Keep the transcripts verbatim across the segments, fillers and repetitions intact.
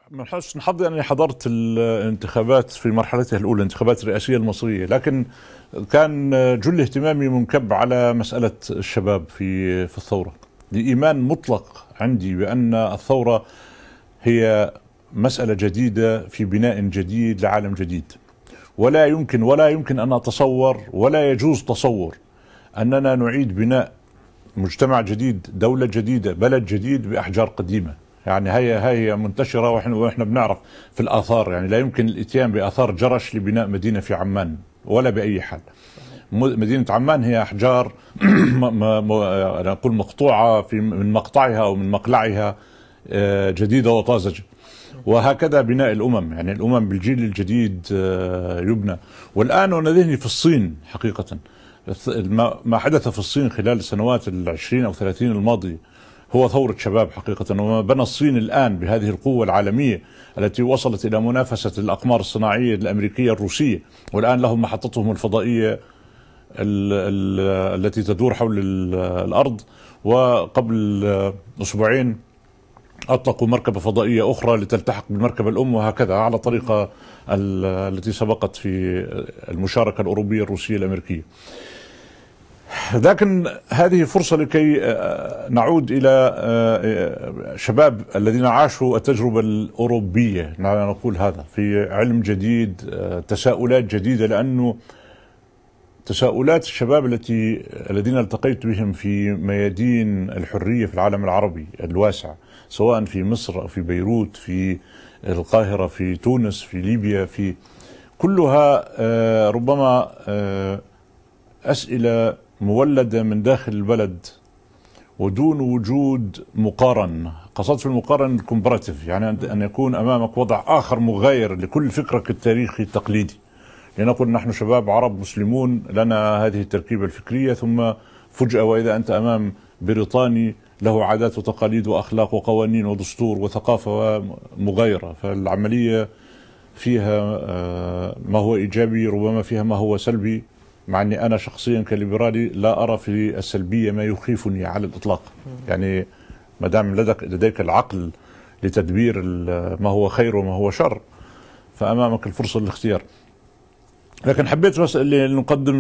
من حسن حظي أني حضرت الانتخابات في مرحلتها الأولى، الانتخابات الرئاسية المصرية، لكن كان جل اهتمامي منكب على مسألة الشباب في في الثورة، لإيمان مطلق عندي بأن الثورة هي مسألة جديدة في بناء جديد لعالم جديد، ولا يمكن ولا يمكن أن أتصور ولا يجوز تصور أننا نعيد بناء مجتمع جديد، دولة جديدة، بلد جديد بأحجار قديمة. يعني هي هي منتشرة واحنا واحنا بنعرف في الآثار، يعني لا يمكن الإتيان بآثار جرش لبناء مدينة في عمان ولا بأي حال. مدينة عمان هي أحجار أنا أقول مقطوعة في من مقطعها أو من مقلعها، جديدة وطازجة. وهكذا بناء الأمم، يعني الأمم بالجيل الجديد يبنى. والآن وأنا ذهني في الصين حقيقة، ما حدث في الصين خلال السنوات العشرين أو ثلاثين الماضية هو ثورة شباب حقيقة. وما بنى الصين الآن بهذه القوة العالمية التي وصلت إلى منافسة الأقمار الصناعية الأمريكية الروسية، والآن لهم محطتهم الفضائية ال ال التي تدور حول الأرض، وقبل أسبوعين أطلقوا مركبة فضائية أخرى لتلتحق بالمركبة الأم، وهكذا على طريقة التي سبقت في المشاركة الأوروبية الروسية الأمريكية. لكن هذه فرصة لكي نعود إلى شباب الذين عاشوا التجربة الأوروبية، نقول هذا في علم جديد، تساؤلات جديدة، لأنه تساؤلات الشباب التي الذين التقيت بهم في ميادين الحرية في العالم العربي الواسع، سواء في مصر أو في بيروت، في القاهرة، في تونس، في ليبيا، في كلها ربما أسئلة مولدة من داخل البلد ودون وجود مقارن. قصدت في المقارن الكومباراتيف، يعني أن يكون أمامك وضع آخر مغاير لكل فكرك التاريخي التقليدي. لنقول نحن شباب عرب مسلمون لنا هذه التركيبة الفكرية، ثم فجأة وإذا أنت أمام بريطاني له عادات وتقاليد وأخلاق وقوانين ودستور وثقافة مغايرة، فالعملية فيها ما هو إيجابي، ربما فيها ما هو سلبي، مع أني أنا شخصيا كليبرالي لا أرى في السلبية ما يخيفني على الإطلاق. يعني ما دام لديك, لديك العقل لتدبير ما هو خير وما هو شر، فأمامك الفرصة للاختيار. لكن حبيت بس اللي نقدم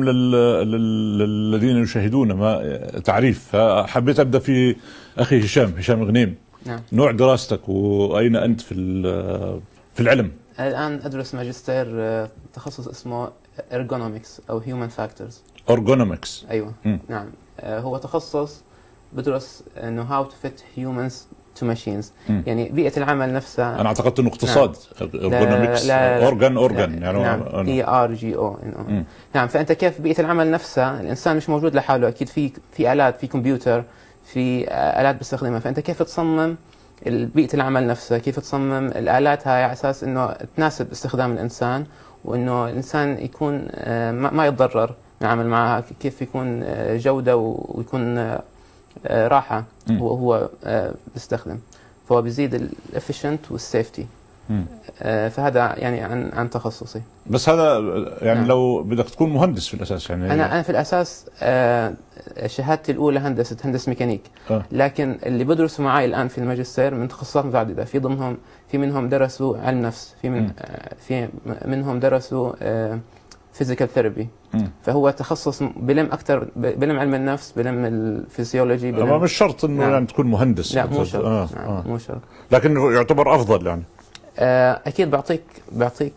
للذين يشاهدون ما تعريف، فحبيت أبدأ في أخي هشام هشام غنيم. نعم. نوع دراستك وأين أنت في في العلم؟ الآن أدرس ماجستير تخصص اسمه Ergonomics أو Human Factors. Ergonomics. أيوة. م. نعم. هو تخصص بدرس إنه how to fit humans to machines. م. يعني بيئة العمل نفسها. أنا اعتقدت إنه اقتصاد. نعم. Ergonomics. أورجان أورجان يعني نعم. E R G O. نعم. فأنت كيف بيئة العمل نفسها، الإنسان مش موجود لحاله، أكيد في في آلات، في كمبيوتر، في آلات بستخدمها، فأنت كيف تصمم بيئة العمل نفسها، كيف تصمم الآلات هاي على أساس إنه تناسب استخدام الإنسان، وإنه الإنسان يكون ما يتضرر من العمل معها، كيف يكون جودة ويكون راحة وهو بيستخدم، فهو بيزيد الافيشنت والسيفتي. فهذا يعني عن عن تخصصي. بس هذا يعني نعم. لو بدك تكون مهندس في الأساس، يعني أنا أنا في الأساس شهادتي الأولى هندسة هندسة ميكانيك، أه. لكن اللي بدرسوا معي الآن في الماجستير من تخصصات متعددة، في ضمنهم في منهم درسوا علم نفس، في من في منهم درسوا فيزيكال ثيرابي، فهو تخصص بلم أكثر، بلم علم النفس، بلم الفسيولوجي. ما مش شرط إنه نعم. يعني تكون مهندس. لا مو شرط. آه. نعم. آه. مو شرط، لكن يعتبر أفضل يعني. أكيد بعطيك بعطيك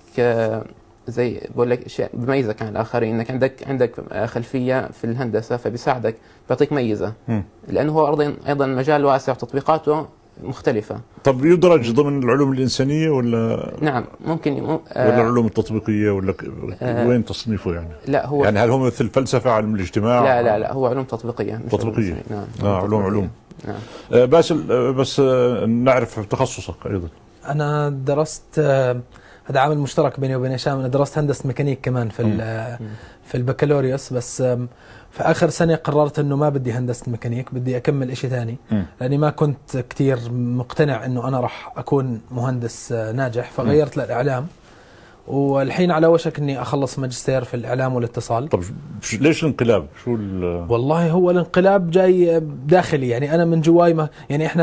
زي بقول لك شيء بميزك عن الآخرين، إنك عندك عندك خلفية في الهندسة، فبيساعدك، بيعطيك ميزة، م. لأنه هو أيضا أيضا مجال واسع وتطبيقاته مختلفة. طب يدرج ضمن العلوم الإنسانية ولا؟ نعم ممكن يم... ولا العلوم التطبيقية ولا آه وين تصنيفه يعني؟ لا هو يعني هل هو مثل الفلسفة، علم الاجتماع؟ لا لا لا هو علوم تطبيقية. تطبيقية. نعم. آه علوم علوم. نعم. آه بس بس آه نعرف تخصصك أيضا. أنا درست آه هذا عامل مشترك بيني وبين هشام، أنا درست هندسة ميكانيك كمان في في البكالوريوس، بس في آخر سنة قررت إنه ما بدي هندسة ميكانيك، بدي أكمل إشي ثاني، لأني ما كنت كتير مقتنع إنه أنا راح أكون مهندس ناجح، فغيرت للإعلام، والحين على وشك إني أخلص ماجستير في الإعلام والاتصال. طب ليش الانقلاب؟ شو والله هو الانقلاب جاي داخلي، يعني أنا من جواي ما يعني إحنا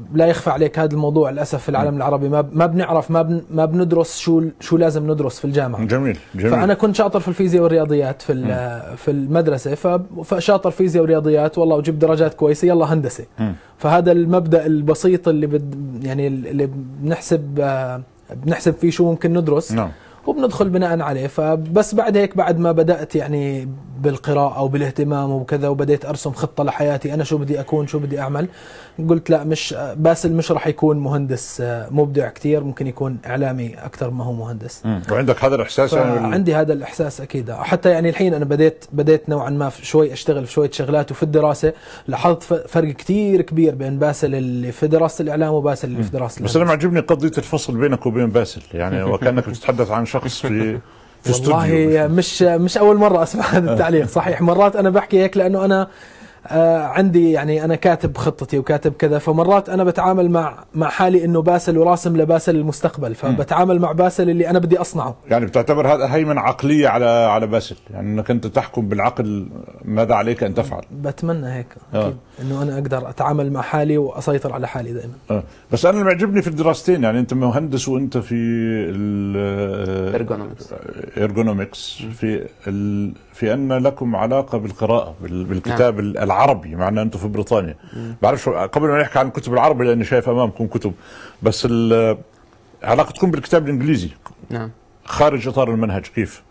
لا يخفى عليك هذا الموضوع للاسف في العالم العربي ما ما بنعرف ما بن ما بندرس شو شو لازم ندرس في الجامعه. جميل جميل. فانا كنت شاطر في الفيزياء والرياضيات في في المدرسه، فشاطر فيزياء ورياضيات والله وجبت درجات كويسه يلا هندسه. م. فهذا المبدا البسيط اللي بد يعني اللي بنحسب بنحسب فيه شو ممكن ندرس. نعم. وبندخل بناء عليه. فبس بعد هيك بعد ما بدأت يعني بالقراءة وبالاهتمام وكذا وبديت أرسم خطة لحياتي أنا شو بدي أكون شو بدي أعمل، قلت لا مش باسل مش رح يكون مهندس مبدع كتير، ممكن يكون إعلامي أكثر ما هو مهندس. مم. وعندك هذا الإحساس؟ يعني عندي هذا الإحساس أكيد. حتى يعني الحين أنا بديت بديت نوعا ما شوي أشتغل في شوية شغلات، وفي الدراسة لاحظت فرق كتير كبير بين باسل اللي في دراسة الإعلام وباسل اللي في دراسة الهندسة. بس أنا معجبني قضية الفصل بينك وبين باسل، يعني وكأنك بتتحدث عن شخص في في والله مش مش اول مره اسمع هذا التعليق. صحيح مرات انا بحكي هيك لانه انا آه عندي يعني انا كاتب خطتي وكاتب كذا، فمرات انا بتعامل مع مع حالي انه باسل وراسم لباسل المستقبل، فبتعامل مع باسل اللي انا بدي اصنعه. يعني بتعتبر هذا هيمنة عقلية على على باسل، يعني انك انت تحكم بالعقل ماذا عليك ان تفعل. بتمنى هيك اكيد آه. انه انا اقدر اتعامل مع حالي واسيطر على حالي دائما. آه. بس انا اللي معجبني في الدراستين، يعني انت مهندس وانت في الارجونومكس ارجونومكس في ال في ان لكم علاقه بالقراءه بالكتاب نعم. العربي، مع ان انتم في بريطانيا. بعرفش قبل ما نحكي عن الكتب العربي لاني شايف امامكم كتب، بس علاقتكم بالكتاب الانجليزي نعم خارج اطار المنهج كيف؟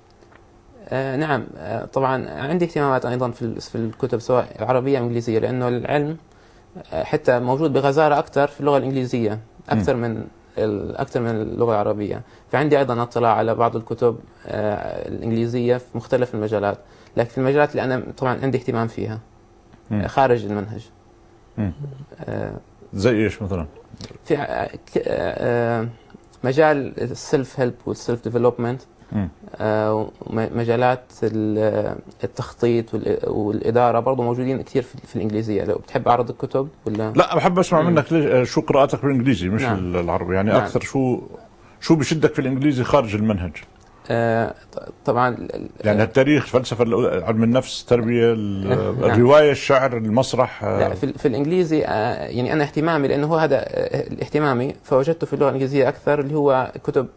آه نعم آه طبعا عندي اهتمامات ايضا في في الكتب سواء عربيه او انجليزيه، لانه العلم آه حتى موجود بغزاره اكثر في اللغه الانجليزيه اكثر م. من اكثر من اللغه العربيه، فعندي ايضا اطلاع على بعض الكتب آه الانجليزيه في مختلف المجالات، لكن في المجالات اللي انا طبعا عندي اهتمام فيها م. خارج المنهج. آه زي ايش مثلا؟ في آه آه مجال السيلف هيلب والسيلف ديفلوبمنت، آه مجالات التخطيط والاداره برضه موجودين كثير في الانجليزيه. لو بتحب اعرض الكتب ولا لا؟ بحب اسمع مم. منك ليش شو قراءتك بالانجليزي مش نعم. العربي، يعني نعم. اكثر شو شو بشدك في الانجليزي خارج المنهج؟ آه طبعا يعني التاريخ، فلسفه، علم النفس، التربيه، الروايه، الشعر، المسرح. لا في, في الانجليزي آه يعني انا اهتمامي لانه هو هذا اهتمامي، فوجدته في اللغه الانجليزيه اكثر اللي هو كتب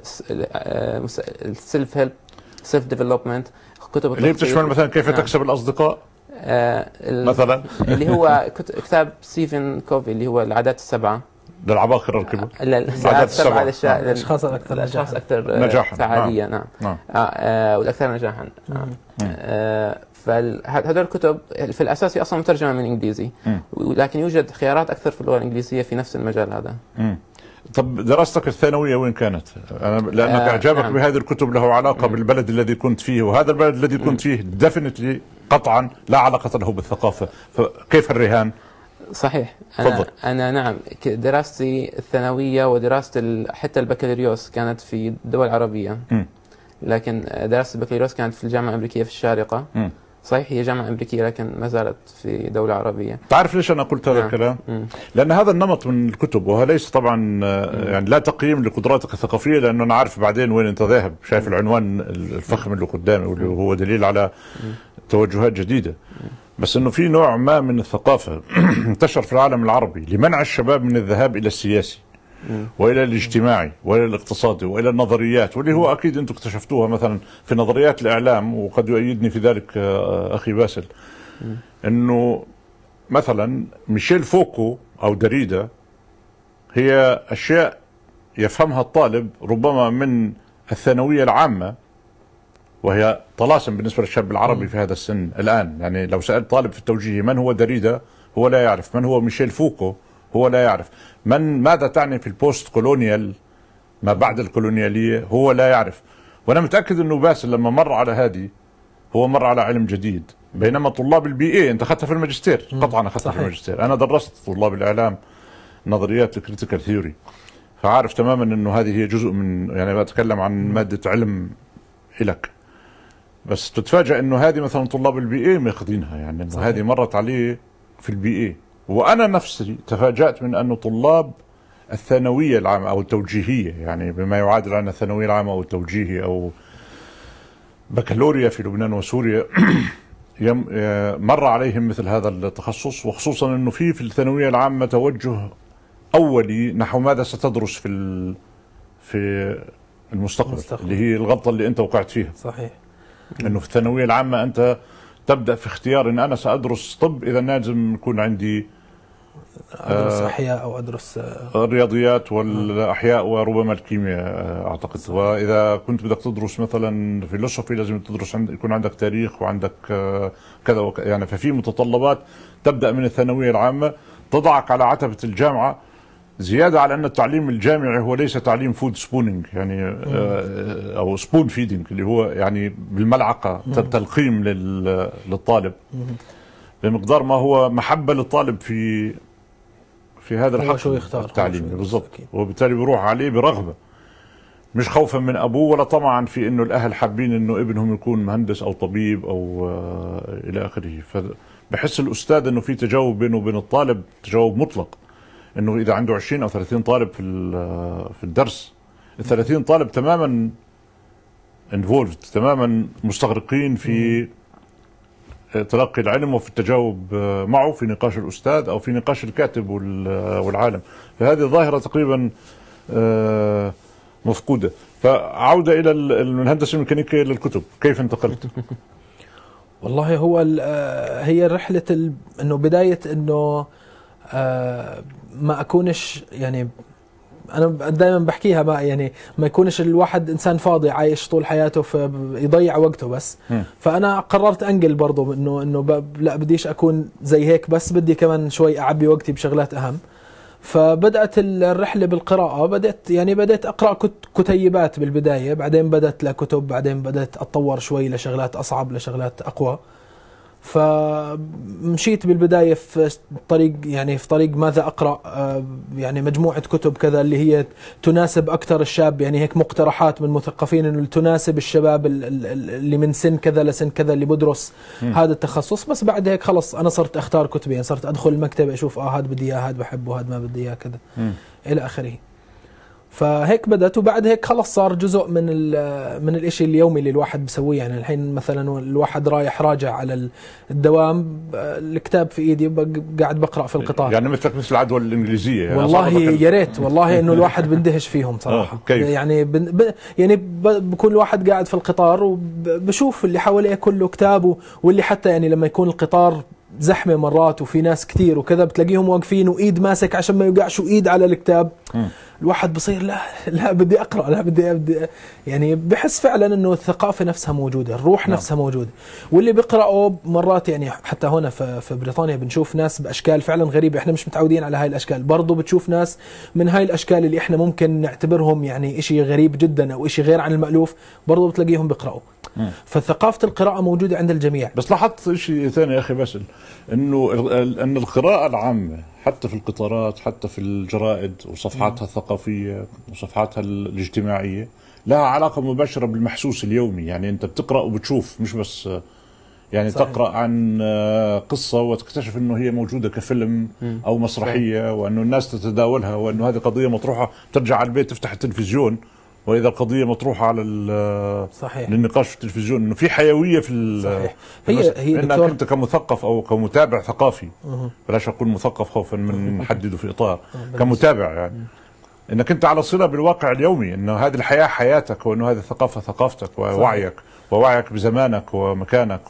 السيلف هيلب سيلف ديفلوبمنت، كتب اللي بتشمل مثلا كيف نعم. تكسب الاصدقاء آه مثلا اللي هو كتاب ستيفن كوفي اللي هو العادات السبعه للعباقرة الكبار. لا العادات السبعه للاشخاص الاكثر الاشخاص اكثر نجاحا سعاديه. نعم, نعم. آه آه والاكثر نجاحا. آه آه فهذول الكتب في الاساس هي اصلا مترجمه من الانجليزي، ولكن يوجد خيارات اكثر في اللغه الانجليزيه في نفس المجال هذا. مم. طب دراستك الثانويه وين كانت؟ أنا لانك آه اعجابك نعم. بهذه الكتب له علاقه مم. بالبلد الذي كنت فيه، وهذا البلد الذي كنت فيه ديفينتلي قطعا لا علاقه له بالثقافه، فكيف الرهان؟ صحيح. أنا, فضل. أنا نعم دراستي الثانوية ودراسة حتى البكالوريوس كانت في دول عربية، م. لكن دراسة البكالوريوس كانت في الجامعة الأمريكية في الشارقة. م. صحيح هي جامعة أمريكية لكن ما زالت في دولة عربية. تعرف ليش أنا قلت هذا نعم. الكلام؟ م. لأن هذا النمط من الكتب، وهو ليس طبعا م. يعني لا تقييم لقدراتك الثقافية، لأنه أنا عارف بعدين وين أنت ذاهب، شايف م. العنوان الفخم اللي قدامي واللي هو دليل على م. توجهات جديدة. م. بس انه في نوع ما من الثقافه انتشر في العالم العربي لمنع الشباب من الذهاب الى السياسي والى الاجتماعي والى الاقتصادي والى النظريات، واللي هو اكيد انتم اكتشفتوها مثلا في نظريات الاعلام، وقد يؤيدني في ذلك اخي باسل، انه مثلا ميشيل فوكو او دريدا هي اشياء يفهمها الطالب ربما من الثانويه العامه، وهي طلاسم بالنسبة للشاب العربي في هذا السن الآن. يعني لو سألت طالب في التوجيهي من هو دريدا هو لا يعرف، من هو ميشيل فوكو هو لا يعرف، من ماذا تعني في البوست كولونيال ما بعد الكولونيالية هو لا يعرف. وأنا متأكد أنه باسل لما مر على هذه هو مر على علم جديد، بينما طلاب البي اي انت اخذتها في الماجستير، قطعا اخذتها في الماجستير، انا درست طلاب الاعلام نظريات الكريتيكال ثيوري، فعارف تماما انه هذه هي جزء من، يعني بتكلم عن مادة علم إلك، بس تتفاجأ انه هذه مثلا طلاب البي اي ماخذينها، يعني انه هذه مرت عليه في البي اي. وانا نفسي تفاجأت من انه طلاب الثانويه العامه او التوجيهيه، يعني بما يعادل عن الثانويه العامه او التوجيهي او بكالوريا في لبنان وسوريا يم مر عليهم مثل هذا التخصص، وخصوصا انه في في الثانويه العامه توجه اولي نحو ماذا ستدرس في في المستقبل, المستقبل اللي هي الغلطه اللي انت وقعت فيها. صحيح. انه في الثانويه العامه انت تبدا في اختيار ان انا سادرس طب، اذا لازم يكون عندي ادرس آه احياء او ادرس آه الرياضيات والاحياء وربما الكيمياء آه اعتقد. صحيح. واذا كنت بدك تدرس مثلا فيلسوفي لازم تدرس عند يكون عندك تاريخ وعندك آه كذا وكذا يعني. ففي متطلبات تبدا من الثانويه العامه تضعك على عتبه الجامعه، زياده على ان التعليم الجامعي هو ليس تعليم فود سبونينج يعني آه او سبون فيدنج اللي هو يعني بالملعقه تلقيم للطالب بمقدار ما هو محبه للطالب في في هذا الحق شو يختار التعليمي بالضبط. وبالتالي بيروح عليه برغبه، مش خوفا من ابوه ولا طمعا في انه الاهل حابين انه ابنهم يكون مهندس او طبيب او آه الى اخره. فبحس الاستاذ انه في تجاوب بينه وبين الطالب، تجاوب مطلق، انه اذا عنده عشرين او ثلاثين طالب في في الدرس، ال ثلاثين طالب تماما انفولفد، تماما مستغرقين في تلقي العلم وفي التجاوب معه في نقاش الاستاذ او في نقاش الكاتب والعالم. فهذه ظاهره تقريبا مفقوده. فعوده الى الهندسه الميكانيكيه للكتب، كيف انتقلت؟ والله هو هي رحله انه بدايه انه ما اكونش يعني انا دائما بحكيها ما يعني ما يكونش الواحد انسان فاضي عايش طول حياته فيضيع وقته بس. م. فانا قررت انقل برضه انه انه لا بديش اكون زي هيك، بس بدي كمان شوي اعبي وقتي بشغلات اهم. فبدات الرحله بالقراءه، بدات يعني بدات اقرا كتيبات بالبدايه، بعدين بدات لكتب، بعدين بدات اتطور شوي لشغلات اصعب لشغلات اقوى. فمشيت بالبداية في طريق يعني في طريق ماذا أقرأ، يعني مجموعة كتب كذا اللي هي تناسب أكثر الشاب، يعني هيك مقترحات من مثقفين إنه تناسب الشباب اللي من سن كذا لسن كذا اللي بدرس م. هذا التخصص. بس بعد هيك خلص أنا صرت أختار كتبي، يعني صرت أدخل المكتب أشوف آه هذا بدي إياه، هذا بحبه، هذا ما بدي إياه كذا م. إلى آخره. فهيك بدأت، وبعد هيك خلص صار جزء من من الاشي اليومي اللي الواحد بسويه. يعني الحين مثلا الواحد رايح راجع على الدوام، الكتاب في ايدي قاعد بقرأ في القطار. يعني مثلك مثل العدوى الانجليزيه يعني. والله يا ريت والله انه الواحد بندهش فيهم صراحه. كيف؟ يعني ب... يعني بكون الواحد قاعد في القطار وبشوف اللي حواليه كله كتاب، واللي حتى يعني لما يكون القطار زحمه مرات وفي ناس كثير وكذا بتلاقيهم واقفين وايد ماسك عشان ما يوقعش وايد على الكتاب. م. الواحد بصير لا لا بدي اقرا، لا بدي, بدي يعني بحس فعلا انه الثقافه نفسها موجوده، الروح نعم. نفسها موجوده. واللي بيقراوا مرات يعني حتى هنا في, في بريطانيا بنشوف ناس باشكال فعلا غريبه، احنا مش متعودين على هاي الاشكال. برضو بتشوف ناس من هاي الاشكال اللي احنا ممكن نعتبرهم يعني اشي غريب جدا او اشي غير عن المألوف، برضو بتلاقيهم بيقراوا. فثقافه القراءه موجوده عند الجميع. بس لاحظت شيء ثاني يا اخي باسل، انه ان القراءه العامه حتى في القطارات، حتى في الجرائد وصفحاتها الثقافيه وصفحاتها الاجتماعيه، لها علاقه مباشره بالمحسوس اليومي. يعني انت بتقرا وبتشوف، مش بس يعني صحيح. تقرا عن قصه وتكتشف انه هي موجوده كفيلم او مسرحيه، وانه الناس تتداولها، وانه هذه قضيه مطروحه، ترجع على البيت تفتح التلفزيون واذا القضيه مطروحه على صحيح للنقاش في التلفزيون، انه في حيويه في صحيح. هي هي انك انت كمثقف او كمتابع ثقافي، بلاش اقول مثقف خوفا من نحدده في اطار، كمتابع يعني انك انت على صله بالواقع اليومي، انه هذه الحياه حياتك، وانه هذه الثقافه ثقافتك ووعيك صحيح. ووعيك بزمانك ومكانك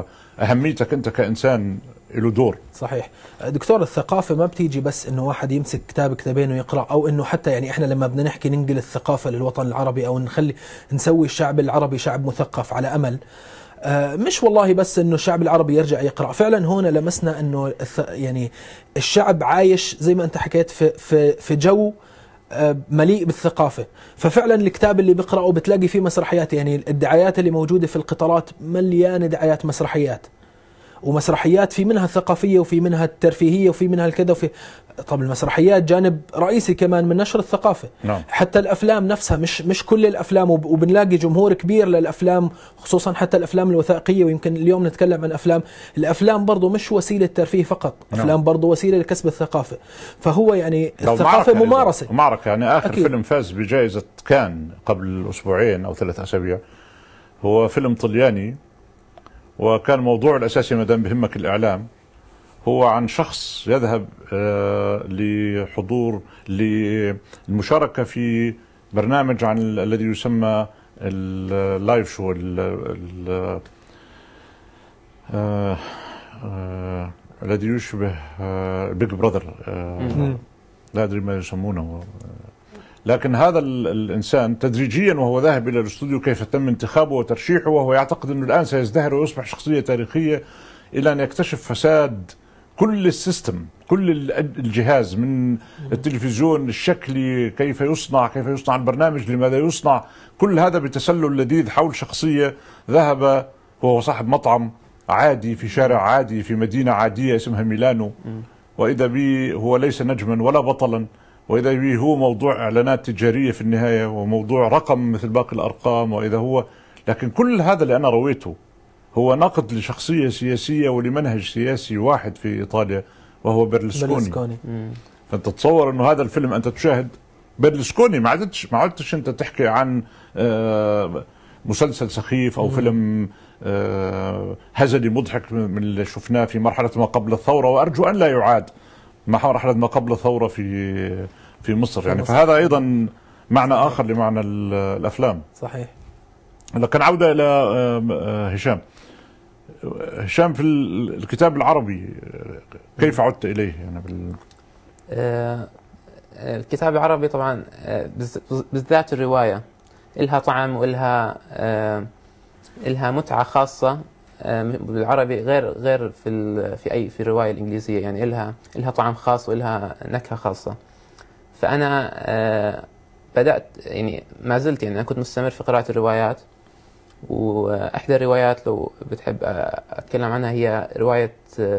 واهميتك انت كانسان له دور. صحيح دكتور، الثقافة ما بتيجي بس انه واحد يمسك كتاب كتابين ويقرأ، او انه حتى يعني احنا لما بدنا نحكي ننقل الثقافة للوطن العربي او نخلي نسوي الشعب العربي شعب مثقف على امل، آه مش والله بس انه الشعب العربي يرجع يقرأ. فعلا هنا لمسنا انه يعني الشعب عايش زي ما انت حكيت في في في جو مليء بالثقافة. ففعلا الكتاب اللي بيقرأه بتلاقي فيه مسرحيات، يعني الدعايات اللي موجودة في القطارات مليانة دعايات مسرحيات، ومسرحيات في منها الثقافية وفي منها الترفيهية وفي منها الكذا وفي. طب المسرحيات جانب رئيسي كمان من نشر الثقافة. نعم. حتى الأفلام نفسها، مش مش كل الأفلام، وبنلاقي جمهور كبير للأفلام، خصوصا حتى الأفلام الوثائقية. ويمكن اليوم نتكلم عن أفلام، الأفلام برضو مش وسيلة ترفيه فقط. نعم. أفلام برضو وسيلة لكسب الثقافة. فهو يعني الثقافة ممارسة معركة. يعني آخر أكيد. فيلم فاز بجائزة كان قبل أسبوعين أو ثلاث أسابيع هو فيلم طلياني، وكان الموضوع الأساسي ما دام بهمك الإعلام هو عن شخص يذهب لحضور للمشاركة في برنامج عن الذي يسمى اللايف شو الذي يشبه بيج براذر، لا أدري ما يسمونه. لكن هذا الإنسان تدريجيا وهو ذاهب إلى الاستوديو كيف تم انتخابه وترشيحه، وهو يعتقد أنه الآن سيزدهر ويصبح شخصية تاريخية، إلى أن يكتشف فساد كل السيستم، كل الجهاز، من التلفزيون الشكلي كيف يصنع، كيف يصنع البرنامج، لماذا يصنع، كل هذا بتسلل لذيذ حول شخصية ذهب هو صاحب مطعم عادي في شارع عادي في مدينة عادية اسمها ميلانو، وإذا به هو ليس نجما ولا بطلا، وإذا به هو موضوع إعلانات تجارية في النهاية وموضوع رقم مثل باقي الأرقام، وإذا هو، لكن كل هذا اللي أنا رويته هو نقد لشخصية سياسية ولمنهج سياسي واحد في إيطاليا وهو بيرلسكوني. برلسكوني. فأنت تتصور أنه هذا الفيلم أنت تشاهد بيرلسكوني، ما عدتش ما عدتش أنت تحكي عن مسلسل سخيف أو فيلم هزلي مضحك من اللي شفناه في مرحلة ما قبل الثورة، وأرجو أن لا يعاد مع مرحلة ما قبل الثورة في في مصر يعني. فهذا أيضا معنى آخر لمعنى الأفلام. صحيح. لكن عودة إلى هشام. هشام في الكتاب العربي كيف عدت إليه يعني بال... آه الكتاب العربي طبعا آه بالذات الرواية إلها طعم وإلها آه إلها متعة خاصة آه بالعربي غير غير في في أي في الرواية الإنجليزية، يعني إلها إلها طعم خاص وإلها نكهة خاصة. فأنا آه بدأت يعني ما زلت يعني أنا كنت مستمر في قراءة الروايات، وأحدى الروايات لو بتحب أتكلم عنها هي رواية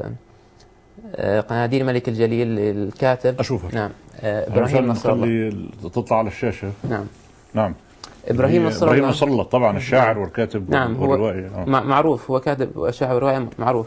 قناديل الملك الجليل للكاتب أشوفها. نعم إبراهيم نصر الله. تطلع على الشاشة. نعم نعم إبراهيم نصر الله. إبراهيم نصر الله طبعا الشاعر والكاتب نعم والروائي. هو معروف، هو كاتب وشاعر ورواية معروف،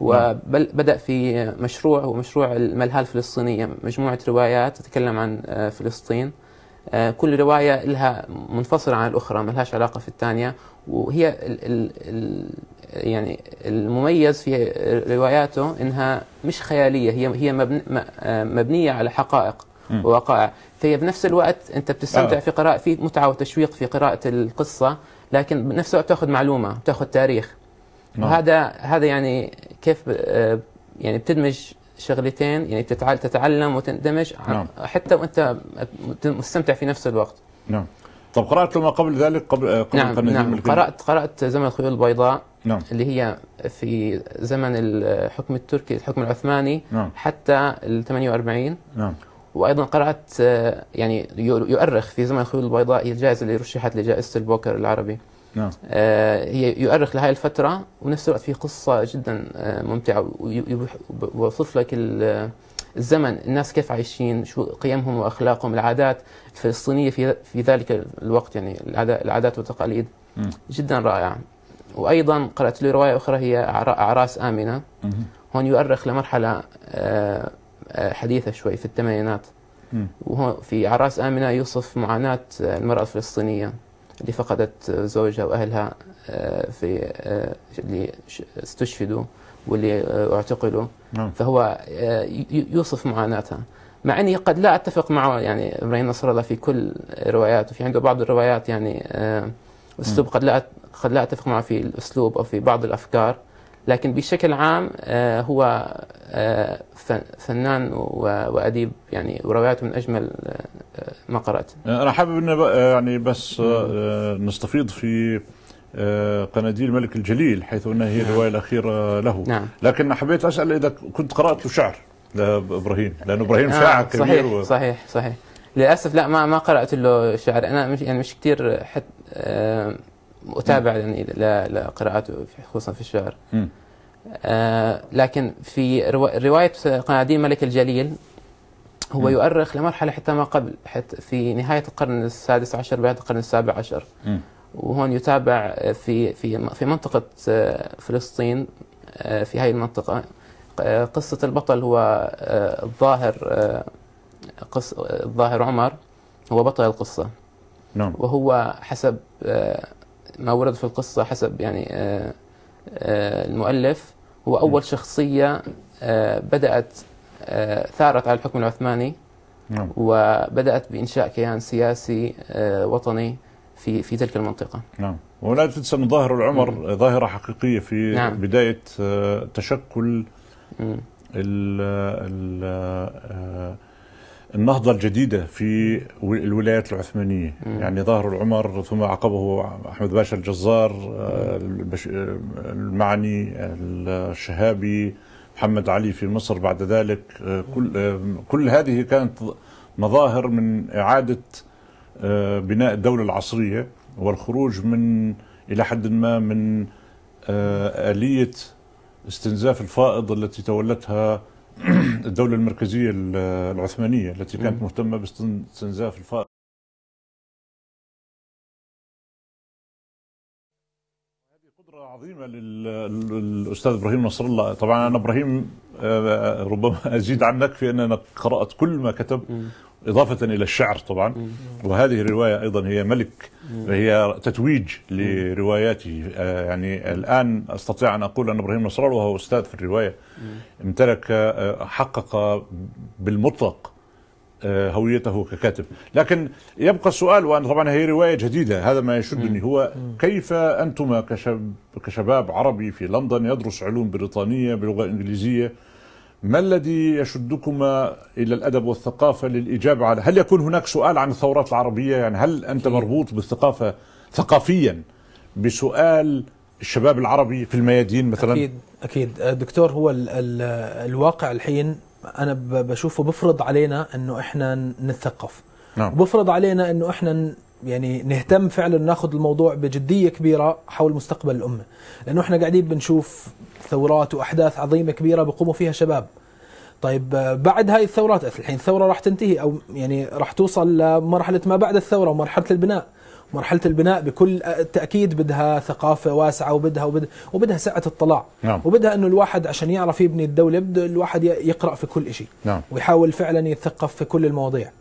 وبدأ في مشروع هو مشروع الملهى الفلسطينية، مجموعة روايات تتكلم عن فلسطين، كل رواية لها منفصلة عن الأخرى ما لهاش علاقة في الثانية، وهي ال ال ال يعني المميز في رواياته إنها مش خيالية، هي هي مبني مبنية على حقائق ووقائع، فهي بنفس الوقت أنت بتستمتع آه. في قراءة، في متعة وتشويق في قراءة القصة، لكن بنفس الوقت تأخذ معلومة، تأخذ تاريخ. نعم. وهذا هذا يعني كيف يعني بتدمج شغلتين، يعني تتعلم وتندمج. نعم. حتى وانت مستمتع في نفس الوقت. نعم. طب قرأت ما قبل ذلك قبل قبل نعم. نعم. قرأت قرأت زمن الخيول البيضاء. نعم. اللي هي في زمن الحكم التركي الحكم العثماني. نعم. حتى ال ثمانية وأربعين. نعم. وأيضا قرأت يعني يؤرخ في زمن الخيول البيضاء، هي الجائزة اللي رشحت لجائزة البوكر العربي. نعم. آه هي يؤرخ لهذه الفترة، ونفس الوقت في قصة جدا آه ممتعة، ويوصف لك الزمن، الناس كيف عايشين، شو قيمهم وأخلاقهم، العادات الفلسطينية في في ذلك الوقت، يعني العادات والتقاليد. م. جدا رائعة. وأيضا قرأت له رواية أخرى هي أعراس آمنة. م. هون يؤرخ لمرحلة آه حديثة شوي في الثمانينات. وهون في أعراس آمنة يوصف معاناة المرأة الفلسطينية اللي فقدت زوجها وأهلها في اللي استشهدوا واللي اعتقلوا. نعم. فهو يوصف معاناتها، مع أني قد لا أتفق معه يعني إبراهيم نصر الله في كل رواياته، في عنده بعض الروايات يعني أسلوب قد لا قد لا أتفق معه في الأسلوب أو في بعض الأفكار، لكن بشكل عام هو فنان وأديب يعني، ورواياته من أجمل ما قرأت. أنا حابب أن يعني بس نستفيض في قناديل الملك الجليل، حيث أنها هي الرواية الأخيرة له. نعم. لكن حبيت أسأل إذا كنت قرأت له شعر لإبراهيم، لأنه إبراهيم شاعر آه كبير. صحيح و... صحيح صحيح. للأسف لا ما ما قرأت له شعر، أنا مش يعني مش كثير حت آه أتابع يعني لقراءاته خصوصا في الشعر. م. آه لكن في روا... رواية قناديل الملك الجليل هو م. يؤرخ لمرحلة حتى ما قبل، حتى في نهاية القرن السادس عشر بعد القرن السابع عشر. م. وهون يتابع في في في منطقة فلسطين، في هذه المنطقة قصة البطل هو الظاهر قص الظاهر عمر، هو بطل القصة. نعم. وهو حسب ما ورد في القصة، حسب يعني المؤلف هو أول شخصية بدأت ثارت على الحكم العثماني، نعم. وبدأت بإنشاء كيان سياسي وطني في في تلك المنطقة. نعم. ولا تنسى أن ظاهرة العمر مم. ظاهرة حقيقية في نعم. بداية تشكل ال ال النهضة الجديدة في الولايات العثمانية. مم. يعني ظاهر العمر ثم عقبه أحمد باشا الجزار، المعني، الشهابي، محمد علي في مصر بعد ذلك. كل كل هذه كانت مظاهر من إعادة بناء الدولة العصرية والخروج من إلى حد ما من آلية استنزاف الفائض التي تولتها الدولة المركزية العثمانية التي كانت مهتمة باستنزاف الفائض. هذه قدرة عظيمة للأستاذ إبراهيم نصر الله. طبعا أنا إبراهيم ربما أزيد عنك في أن أنا قرأت كل ما كتب إضافة إلى الشعر طبعا، وهذه الرواية أيضا هي ملك، هي تتويج لرواياته. يعني الآن أستطيع أن أقول أن إبراهيم نصر الله وهو أستاذ في الرواية امتلك، حقق بالمطلق هويته ككاتب. لكن يبقى السؤال، وأن طبعا هي رواية جديدة، هذا ما يشدني، هو كيف أنتما كشب كشباب عربي في لندن يدرس علوم بريطانية بلغة إنجليزية، ما الذي يشدكما إلى الأدب والثقافة للإجابة على، هل يكون هناك سؤال عن الثورات العربية؟ يعني هل أنت مربوط بالثقافة ثقافيا بسؤال الشباب العربي في الميادين مثلا؟ أكيد أكيد دكتور. هو ال ال الواقع الحين أنا بشوفه بفرض علينا أنه إحنا نتثقف. نعم. وبفرض علينا أنه إحنا يعني نهتم فعلا ناخذ الموضوع بجدية كبيرة حول مستقبل الأمة، لأنه إحنا قاعدين بنشوف ثورات وأحداث عظيمة كبيرة بيقوموا فيها شباب. طيب بعد هاي الثورات الحين الثورة راح تنتهي، أو يعني راح توصل لمرحلة ما بعد الثورة ومرحلة البناء. مرحلة البناء بكل تأكيد بدها ثقافة واسعة، وبدها وبدها, وبدها سعة اطلاع. نعم. وبدها أنه الواحد عشان يعرف يبني الدولة بده الواحد يقرأ في كل شيء. نعم. ويحاول فعلا يتثقف في كل المواضيع.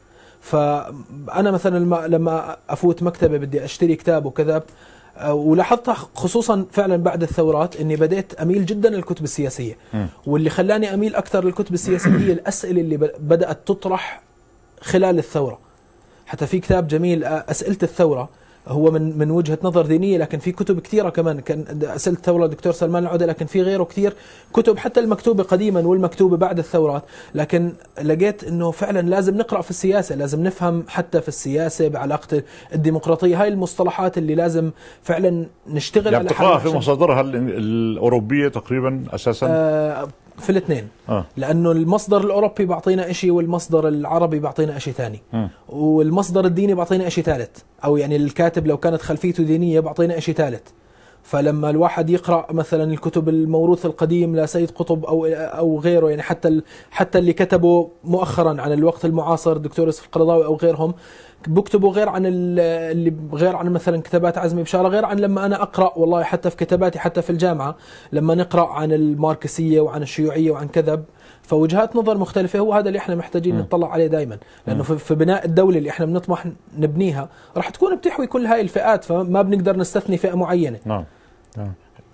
فأنا مثلا لما أفوت مكتبة بدي أشتري كتاب وكذا، ولاحظتها خصوصا فعلا بعد الثورات اني بديت اميل جدا للكتب السياسيه. م. واللي خلاني اميل اكثر للكتب السياسيه هي الاسئله اللي بدات تطرح خلال الثوره. حتى في كتاب جميل اسئله الثوره، هو من من وجهه نظر دينيه، لكن في كتب كثيره كمان، كان اسئله الثوره دكتور سلمان العودة، لكن في غيره كثير كتب حتى المكتوبه قديما والمكتوبه بعد الثورات. لكن لقيت انه فعلا لازم نقرا في السياسه، لازم نفهم حتى في السياسه بعلاقه الديمقراطيه، هاي المصطلحات اللي لازم فعلا نشتغل يعني على حالها. في مصادرها الاوروبيه تقريبا اساسا آه في الاثنين. آه. لانه المصدر الاوروبي بعطينا شيء والمصدر العربي بعطينا شيء ثاني، والمصدر الديني بعطينا شيء ثالث، او يعني الكاتب لو كانت خلفيته دينيه بعطينا شيء ثالث. فلما الواحد يقرا مثلا الكتب الموروث القديم لسيد قطب او او غيره، يعني حتى حتى اللي كتبوا مؤخرا عن الوقت المعاصر دكتور يوسف القرضاوي او غيرهم، بكتبوا غير عن اللي غير عن مثلا كتابات عزمي بشارة، غير عن لما انا اقرا والله حتى في كتاباتي حتى في الجامعه لما نقرا عن الماركسيه وعن الشيوعيه وعن كذا، فوجهات نظر مختلفه. هو هذا اللي احنا محتاجين م. نطلع عليه دائما، لانه م. في بناء الدوله اللي احنا بنطمح نبنيها راح تكون بتحوي كل هاي الفئات، فما بنقدر نستثني فئه معينه. نعم. نعم.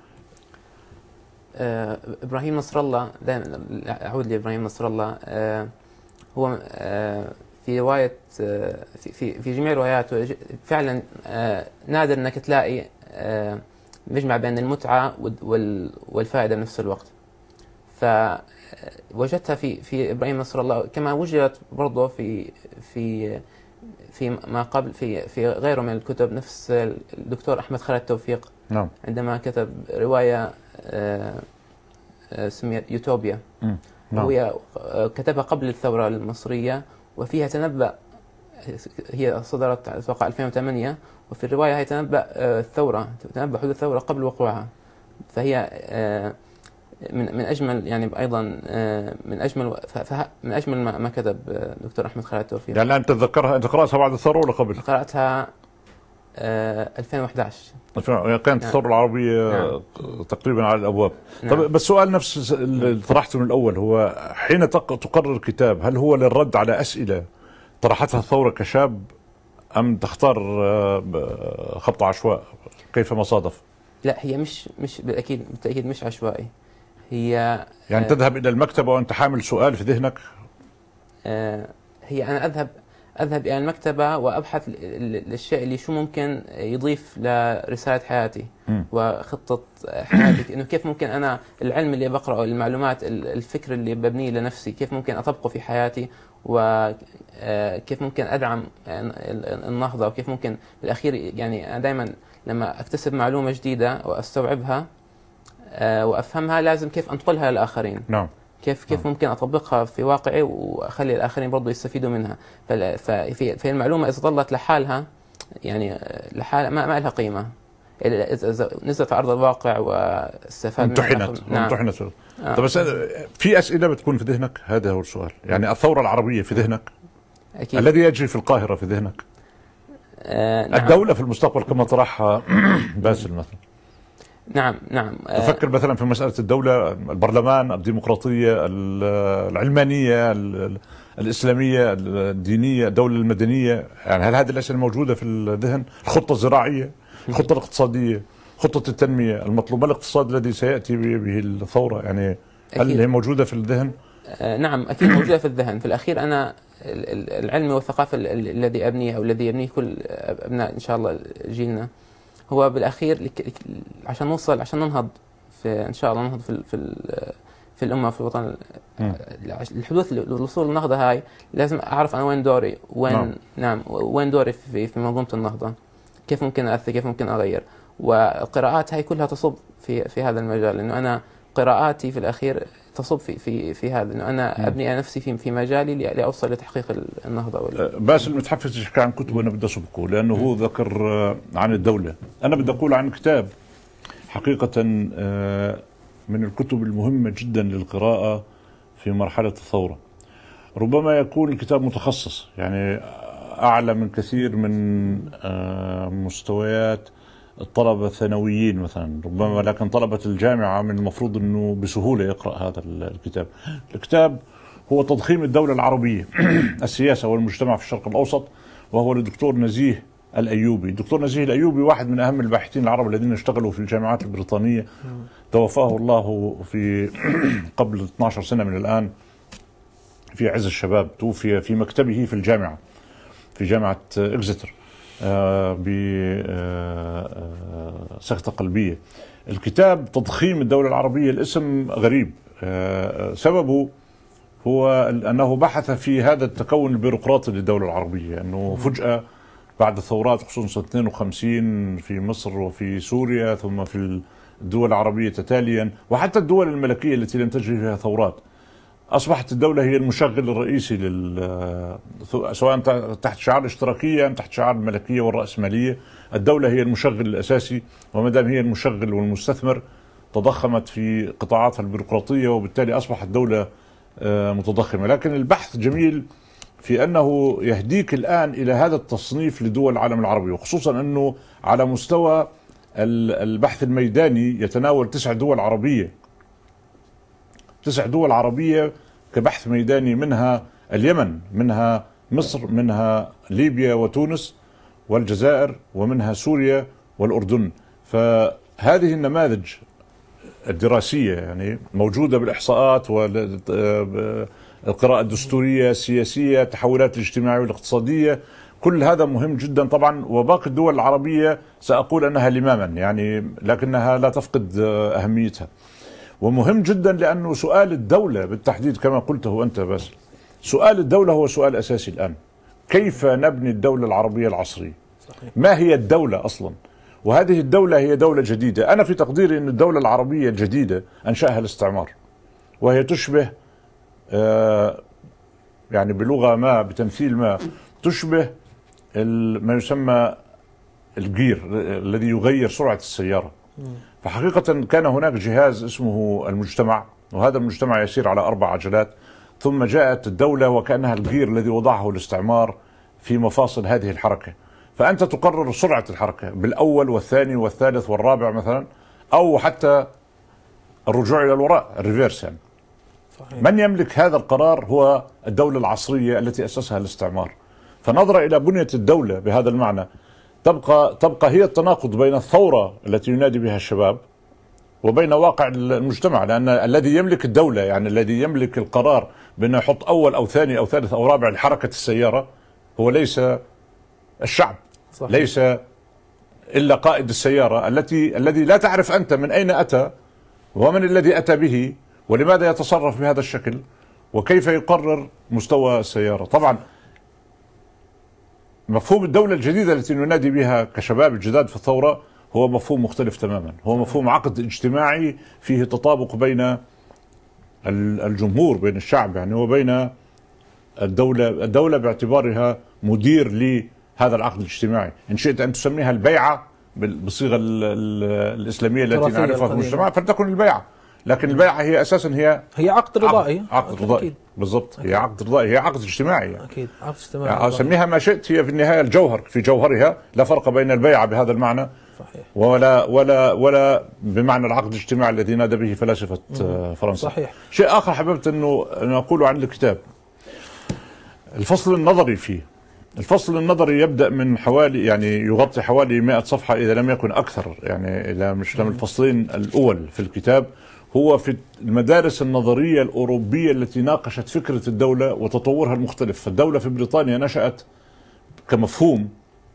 آه ابراهيم نصر الله، دائما اعود لابراهيم نصر الله. آه هو آه في روايه آه في في في جميع رواياته فعلا آه نادر انك تلاقي آه مجمع بين المتعه والفائده بنفس الوقت. فوجدتها في في ابراهيم نصر الله، كما وجدت برضه في في في ما قبل في في غيره من الكتب. نفس الدكتور احمد خالد توفيق. نعم. عندما كتب روايه آه سميت يوتوبيا. نعم. وهي كتبها قبل الثوره المصريه، وفيها تنبأ، هي صدرت اتوقع ألفين وثمانية، وفي الروايه هي تنبأ الثوره، تنبأ حدوث الثوره قبل وقوعها. فهي من من اجمل يعني ايضا من اجمل من اجمل ما كتب دكتور احمد خالد توفيق. يعني انت تتذكرها، انت قراتها بعد الثوره ولا قبل؟ قراتها ألفين وأحد عشر. كانت نعم. الثوره العربيه نعم. تقريبا على الابواب. نعم. طب بس سؤال نفس اللي طرحته من الاول، هو حين تقرر كتاب هل هو للرد على اسئله طرحتها الثوره كشاب، ام تختار خط عشواء كيفما صادف؟ لا هي مش مش بالأكيد بالتأكيد مش عشوائي. هي يعني تذهب إلى المكتبة وأنت حامل سؤال في ذهنك؟ آه هي أنا أذهب أذهب إلى المكتبة وأبحث الأشياء اللي شو ممكن يضيف لرسالة حياتي م. وخطة حياتي، إنه كيف ممكن أنا العلم اللي بقرأه، المعلومات، الفكر اللي ببنيه لنفسي، كيف ممكن أطبقه في حياتي، وكيف ممكن أدعم النهضة، وكيف ممكن بالأخير يعني أنا دائما لما أكتسب معلومة جديدة وأستوعبها وأفهمها لازم كيف أنقلها للآخرين. نعم. كيف كيف ممكن اطبقها في واقعي واخلي الاخرين برضه يستفيدوا منها. ففي في المعلومه اذا ظلت لحالها يعني لحالها ما, ما لها قيمه. اذا نزلت على ارض الواقع واستفاد منها امتحنت امتحنت آه. طب بس في اسئله بتكون في ذهنك؟ هذا هو السؤال. يعني الثوره العربيه في ذهنك؟ أكيد. الذي يجري في القاهره في ذهنك؟ آه نعم. الدوله في المستقبل كما طرحها باسل مثلا. نعم نعم. تفكر مثلا في مسألة الدولة، البرلمان، الديمقراطية، العلمانية، الإسلامية، الدينية، الدولة المدنية، يعني هل هذه الأشياء موجودة في الذهن؟ الخطة الزراعية، الخطة الاقتصادية، خطة التنمية، المطلوب الاقتصاد الذي سيأتي به الثورة، يعني هل هي موجودة في الذهن؟ نعم أكيد موجودة في الذهن. في الأخير أنا العلم والثقافة الذي أبنيه أو الذي يبنيه كل أبناء إن شاء الله جيلنا هو بالأخير عشان نوصل، عشان ننهض في إن شاء الله ننهض في في في الأمة في الوطن. الحدوث الوصول للنهضة هاي لازم أعرف أنا وين دوري، وين نعم, نعم وين دوري في في منظومة النهضة، كيف ممكن أأثر، كيف ممكن أغير. والقراءات هاي كلها تصب في في هذا المجال، لأنه أنا قراءاتي في الأخير تصب في في في هذا، انه انا ابني نفسي في في مجالي لاوصل لتحقيق النهضه. باسل متحفز يحكي عن كتب وانا بدي اسبقه لانه هو ذكر عن الدوله. انا بدي اقول عن كتاب حقيقه من الكتب المهمه جدا للقراءه في مرحله الثوره. ربما يكون الكتاب متخصص، يعني اعلى من كثير من مستويات الطلبة الثانويين مثلا ربما، لكن طلبة الجامعة من المفروض أنه بسهولة يقرأ هذا الكتاب. الكتاب هو تضخيم الدولة العربية السياسة والمجتمع في الشرق الأوسط، وهو للدكتور نزيه الأيوبي. الدكتور نزيه الأيوبي واحد من أهم الباحثين العرب الذين اشتغلوا في الجامعات البريطانية، توفاه الله في قبل اثنعش سنة من الآن في عز الشباب. توفي في مكتبه في الجامعة في جامعة إكزيتر بسكتة قلبية. الكتاب تضخيم الدولة العربية، الاسم غريب، سببه هو أنه بحث في هذا التكون البيروقراطي للدولة العربية، أنه فجأة بعد الثورات خصوصا اثنين وخمسين في مصر وفي سوريا ثم في الدول العربية تتاليا وحتى الدول الملكية التي لم تجري فيها ثورات، أصبحت الدولة هي المشغل الرئيسي لل سواء تحت شعار الاشتراكية أم تحت شعار الملكية والرأسمالية. الدولة هي المشغل الأساسي، وما دام هي المشغل والمستثمر تضخمت في قطاعاتها البيروقراطية، وبالتالي أصبحت دولة متضخمة. لكن البحث جميل في أنه يهديك الآن إلى هذا التصنيف لدول العالم العربي، وخصوصا أنه على مستوى البحث الميداني يتناول تسع دول عربية تسع دول عربية كبحث ميداني، منها اليمن، منها مصر، منها ليبيا وتونس والجزائر، ومنها سوريا والأردن. فهذه النماذج الدراسية يعني موجودة بالإحصاءات والقراءة الدستورية السياسية، التحولات الاجتماعية والاقتصادية، كل هذا مهم جدا طبعا. وباقي الدول العربية سأقول أنها لماما يعني، لكنها لا تفقد أهميتها. ومهم جدا لأنه سؤال الدولة بالتحديد كما قلته أنت، بس سؤال الدولة هو سؤال أساسي الآن. كيف نبني الدولة العربية العصرية؟ صحيح. ما هي الدولة أصلا؟ وهذه الدولة هي دولة جديدة. أنا في تقديري أن الدولة العربية الجديدة أنشأها الاستعمار، وهي تشبه آه يعني بلغة ما، بتمثيل ما، تشبه ما يسمى الجير الذي يغير سرعة السيارة. فحقيقة كان هناك جهاز اسمه المجتمع، وهذا المجتمع يسير على أربع عجلات، ثم جاءت الدولة وكأنها الجير الذي وضعه الاستعمار في مفاصل هذه الحركة. فأنت تقرر سرعة الحركة بالأول والثاني والثالث والرابع مثلا، أو حتى الرجوع إلى الوراء، الريفيرس يعني. صحيح. من يملك هذا القرار هو الدولة العصرية التي أسسها الاستعمار. فنظرة إلى بنية الدولة بهذا المعنى تبقى تبقى هي التناقض بين الثورة التي ينادي بها الشباب وبين واقع المجتمع، لأن الذي يملك الدولة، يعني الذي يملك القرار بأنه يحط أول أو ثاني أو ثالث أو رابع لحركة السيارة هو ليس الشعب. صحيح. ليس إلا قائد السيارة التي الذي لا تعرف أنت من أين أتى ومن الذي أتى به ولماذا يتصرف بهذا الشكل وكيف يقرر مستوى السيارة. طبعا مفهوم الدولة الجديدة التي ننادي بها كشباب الجداد في الثورة هو مفهوم مختلف تماما، هو مفهوم عقد اجتماعي فيه تطابق بين الجمهور، بين الشعب يعني، وبين الدولة الدولة باعتبارها مدير لهذا العقد الاجتماعي. إن شئت أن تسميها البيعة بالصيغة الإسلامية التي نعرفها في المجتمع فلتكن البيعة، لكن البيعة هي أساسا هي هي عقد رضائي. عقد, عقد رضائي بالضبط، هي عقد رضائي، هي عقد اجتماعي يعني. أكيد عقد اجتماعي يعني سميها ما شئت، هي في النهاية الجوهر، في جوهرها لا فرق بين البيعة بهذا المعنى صحيح. ولا ولا ولا بمعنى العقد الاجتماعي الذي نادى به فلاسفة فرنسا. صحيح. شيء آخر حببت أنه أقوله عن الكتاب، الفصل النظري فيه. الفصل النظري يبدأ من حوالي يعني يغطي حوالي مئة صفحة إذا لم يكن أكثر، يعني إذا مش لم الفصلين الأول في الكتاب هو في المدارس النظرية الأوروبية التي ناقشت فكرة الدولة وتطورها المختلف. فالدولة في بريطانيا نشأت كمفهوم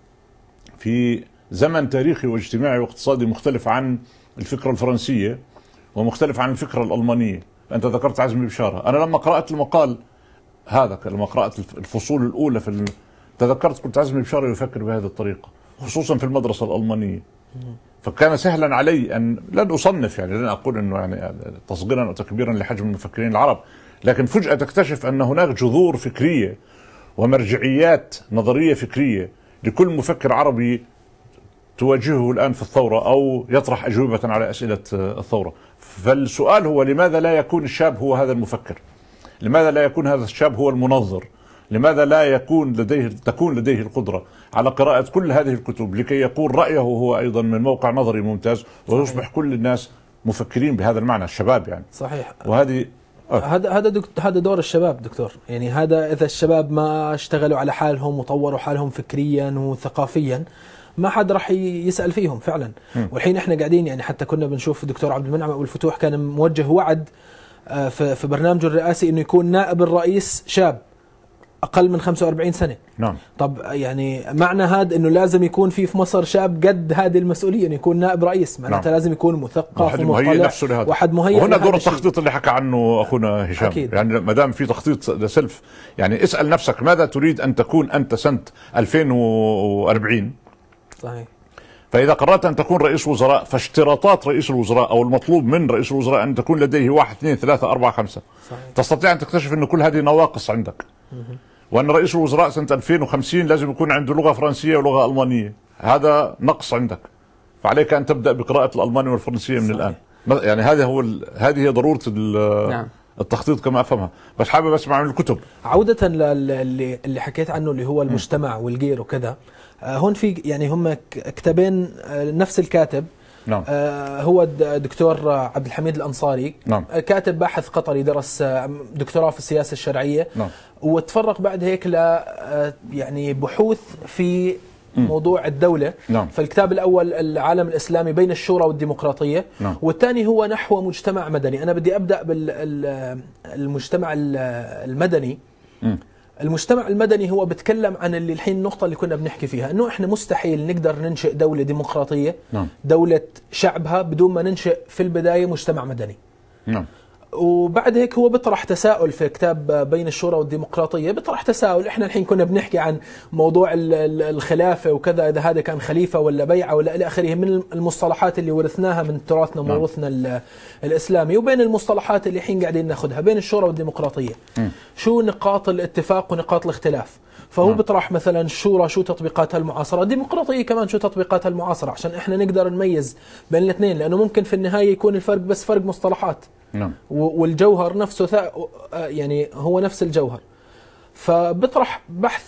في زمن تاريخي واجتماعي واقتصادي مختلف عن الفكرة الفرنسية ومختلف عن الفكرة الألمانية. أنت ذكرت عزمي بشارة، أنا لما قرأت المقال هذا، لما قرأت الفصول الأولى في تذكرت كنت عزمي بشارة يفكر بهذه الطريقة خصوصا في المدرسة الألمانية، فكان سهلا علي أن لن أصنف، يعني لن أقول أنه يعني تصغيرا أو تكبيرا لحجم المفكرين العرب، لكن فجأة تكتشف أن هناك جذور فكرية ومرجعيات نظرية فكرية لكل مفكر عربي تواجهه الآن في الثورة أو يطرح أجوبة على أسئلة الثورة. فالسؤال هو لماذا لا يكون الشاب هو هذا المفكر؟ لماذا لا يكون هذا الشاب هو المنظر؟ لماذا لا يكون لديه تكون لديه القدرة على قراءة كل هذه الكتب لكي يقول رأيه هو أيضا من موقع نظري ممتاز ويصبح كل الناس مفكرين بهذا المعنى، الشباب يعني. صحيح. وهذه هذا هذا هذا دور الشباب دكتور، يعني هذا إذا الشباب ما اشتغلوا على حالهم وطوروا حالهم فكريا وثقافيا ما حد راح يسأل فيهم فعلا. م. والحين احنا قاعدين يعني حتى كنا بنشوف الدكتور عبد المنعم أبو الفتوح كان موجه وعد في برنامجه الرئاسي انه يكون نائب الرئيس شاب اقل من خمسة وأربعين سنة. نعم. طب يعني معنى هذا انه لازم يكون في في مصر شاب قد هذه المسؤولية انه يكون نائب رئيس، معناته نعم. لازم يكون مثقف ومطلع وواحد مهيئ. وهنا دور التخطيط اللي حكى عنه اخونا هشام. أكيد. يعني ما دام في تخطيط سلف، يعني اسأل نفسك ماذا تريد ان تكون انت سنة ألفين وأربعين. صحيح. فإذا قررت أن تكون رئيس وزراء فاشتراطات رئيس الوزراء أو المطلوب من رئيس الوزراء أن تكون لديه واحد اثنين ثلاثة أربعة خمسة. صحيح. تستطيع أن تكتشف أن كل هذه نواقص عندك. مه. وأن رئيس الوزراء سنة ألفين وخمسين لازم يكون عنده لغة فرنسية ولغة ألمانية، هذا نقص عندك، فعليك أن تبدأ بقراءة الألماني والفرنسية من صحيح. الآن. يعني هذا هو هذه هي ضرورة نعم. التخطيط كما أفهمها. بس حابب أسمع من الكتب. عودة اللي اللي حكيت عنه اللي هو المجتمع م. والغير وكذا، هون في يعني هم كتابين نفس الكاتب. نعم. هو الدكتور عبد الحميد الأنصاري. نعم. كاتب باحث قطري درس دكتوراه في السياسة الشرعية. نعم. وتفرق بعد هيك ل يعني بحوث في موضوع الدولة. نعم. فالكتاب الأول العالم الإسلامي بين الشورى والديمقراطية. نعم. والثاني هو نحو مجتمع مدني. أنا بدي أبدأ بالمجتمع المدني. م. المجتمع المدني هو بتكلم عن اللي الحين النقطة اللي كنا بنحكي فيها، انه احنا مستحيل نقدر ننشئ دولة ديمقراطية. نعم. دولة شعبها بدون ما ننشئ في البداية مجتمع مدني. نعم. وبعد هيك هو بيطرح تساؤل في كتاب بين الشورى والديمقراطية، بيطرح تساؤل. احنا الحين كنا بنحكي عن موضوع الخلافة وكذا، اذا هذا كان خليفة ولا بيعة ولا الى اخره من المصطلحات اللي ورثناها من تراثنا وموروثنا نعم. الاسلامي، وبين المصطلحات اللي الحين قاعدين ناخذها بين الشورى والديمقراطية. م. شو نقاط الاتفاق ونقاط الاختلاف؟ فهو نعم. بيطرح مثلا الشورى شو تطبيقاتها المعاصرة، الديمقراطية كمان شو تطبيقاتها المعاصرة، عشان احنا نقدر نميز بين الاثنين، لانه ممكن في النهاية يكون الفرق بس فرق مصطلحات. نعم. والجوهر نفسه يعني هو نفس الجوهر. فبطرح بحث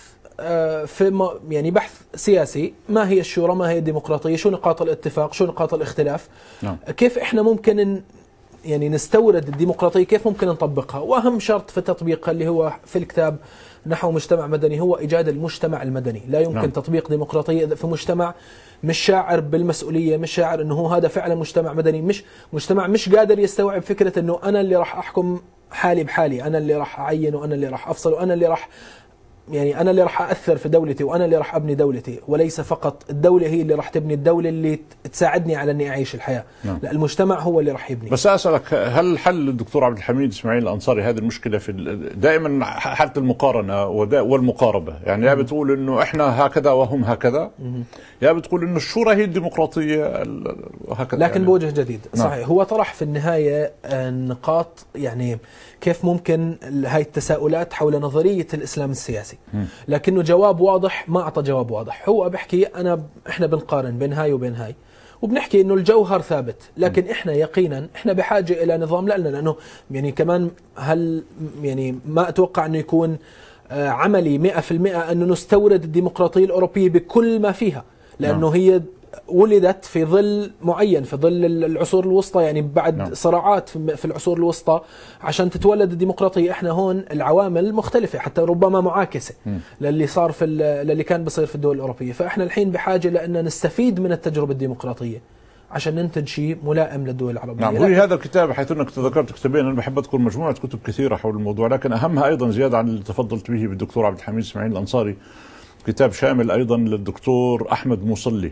في يعني بحث سياسي، ما هي الشورى، ما هي الديمقراطية، شو نقاط الاتفاق، شو نقاط الاختلاف. نعم. كيف احنا ممكن يعني نستورد الديمقراطية، كيف ممكن نطبقها، واهم شرط في تطبيقها اللي هو في الكتاب نحو مجتمع مدني هو إيجاد المجتمع المدني. لا يمكن نعم. تطبيق ديمقراطية في مجتمع مش شاعر بالمسؤولية، مش شاعر أنه هو هذا فعلا مجتمع مدني، مش مجتمع مش قادر يستوعب فكرة أنه أنا اللي راح أحكم حالي بحالي، أنا اللي راح أعين وأنا اللي راح أفصل وأنا اللي راح يعني أنا اللي راح أثر في دولتي وأنا اللي راح أبني دولتي، وليس فقط الدولة هي اللي راح تبني الدولة اللي تساعدني على أني أعيش الحياة. نعم. لا، المجتمع هو اللي راح يبني. بس أسألك، هل حل الدكتور عبد الحميد إسماعيل الأنصاري هذه المشكلة في دائما حالة المقارنة والمقاربة؟ يعني يا بتقول إنه إحنا هكذا وهم هكذا، يا بتقول إنه الشورى هي الديمقراطية وهكذا، لكن يعني بوجه جديد. نعم. صحيح. هو طرح في النهاية نقاط، يعني كيف ممكن هاي التساؤلات حول نظرية الإسلام السياسي، م. لكنه جواب واضح ما أعطى جواب واضح. هو بحكي أنا إحنا بنقارن بين هاي وبين هاي وبنحكي إنه الجوهر ثابت، لكن إحنا يقينا إحنا بحاجة إلى نظام لنا، لأنه يعني كمان هل يعني ما أتوقع إنه يكون عملي مئة في المئة أنه نستورد الديمقراطية الأوروبية بكل ما فيها، لأنه نعم. هي ولدت في ظل معين، في ظل العصور الوسطى، يعني بعد نعم. صراعات في العصور الوسطى عشان تتولد الديمقراطية. احنا هون العوامل مختلفة، حتى ربما معاكسة م. للي صار في للي كان بصير في الدول الأوروبية. فاحنا الحين بحاجة لأن نستفيد من التجربة الديمقراطية عشان ننتج شيء ملائم للدول العربية. نعم. هو هذا الكتاب، حيث انك ذكرت كتابين، انا بحب اذكر مجموعة كتب كثيرة حول الموضوع، لكن اهمها ايضا زيادة عن اللي تفضلت به بالدكتور عبد الحميد إسماعيل الأنصاري، كتاب شامل ايضا للدكتور احمد مصلي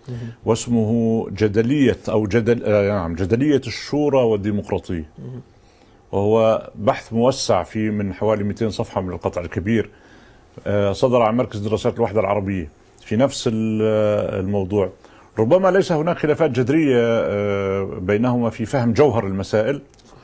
واسمه جدلية أو جدل نعم جدلية الشورى والديمقراطية، وهو بحث موسع فيه من حوالي مئتين صفحة من القطع الكبير، صدر عن مركز دراسات الوحدة العربية في نفس الموضوع. ربما ليس هناك خلافات جذرية بينهما في فهم جوهر المسائل،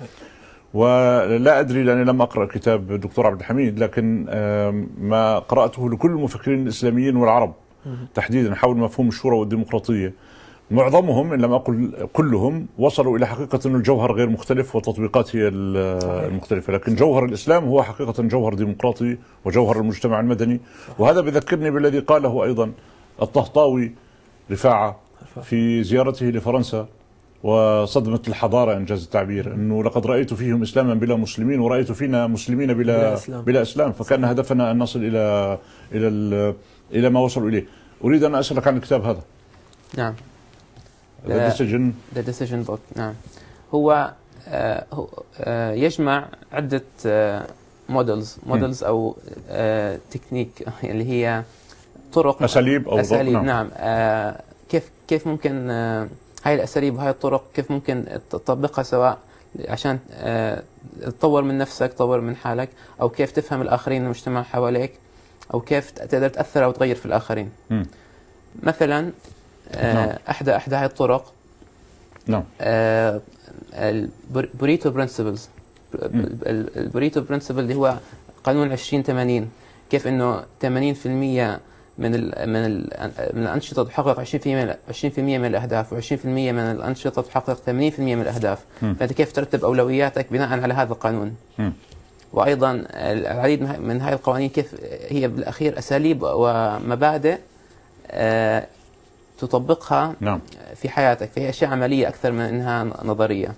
ولا أدري لأني لم أقرأ كتاب الدكتور عبد الحميد، لكن ما قرأته لكل المفكرين الإسلاميين والعرب تحديدا حول مفهوم الشورى والديمقراطية، معظمهم إن لم أقل كلهم وصلوا إلى حقيقة أن الجوهر غير مختلف والتطبيقات هي المختلفة، لكن جوهر الإسلام هو حقيقة جوهر ديمقراطي وجوهر المجتمع المدني. وهذا بذكرني بالذي قاله أيضا الطهطاوي رفاعة في زيارته لفرنسا وصدمة الحضارة إنجاز التعبير، أنه لقد رأيت فيهم إسلاما بلا مسلمين ورأيت فينا مسلمين بلا بلا إسلام, بلا إسلام فكان هدفنا أن نصل إلى إلى إلى ما وصلوا إليه. أريد أن أسألك عن الكتاب هذا. نعم. The Decision. The Decision Book. نعم. هو آه هو آه يجمع عدة آه مودلز مودلز أو آه تكنيك اللي هي طرق أساليب أو أساليب. نعم, نعم. آه كيف كيف ممكن آه هاي الأساليب وهاي الطرق كيف ممكن تطبقها، سواء عشان آه تطور من نفسك، تطور من حالك، أو كيف تفهم الآخرين، المجتمع حواليك، أو كيف تقدر تأثر أو تغير في الآخرين. م. مثلا آه نعم. أحدى أحدى هاي الطرق نعم آه البوريتو برنسبلز. البوريتو برنسبل اللي هو قانون عشرين ثمانين، كيف إنه ثمانين بالمئة من ال من ال من الأنشطة تحقق عشرين بالمئة عشرين بالمئة من الأهداف، وعشرين بالمئة من الأنشطة تحقق ثمانين بالمئة من الأهداف. م. فأنت كيف ترتب أولوياتك بناء على هذا القانون. م. وأيضا العديد من هذه القوانين كيف هي بالأخير أساليب ومبادئ آه تطبقها نعم. في حياتك، فهي أشياء عملية أكثر من أنها نظرية.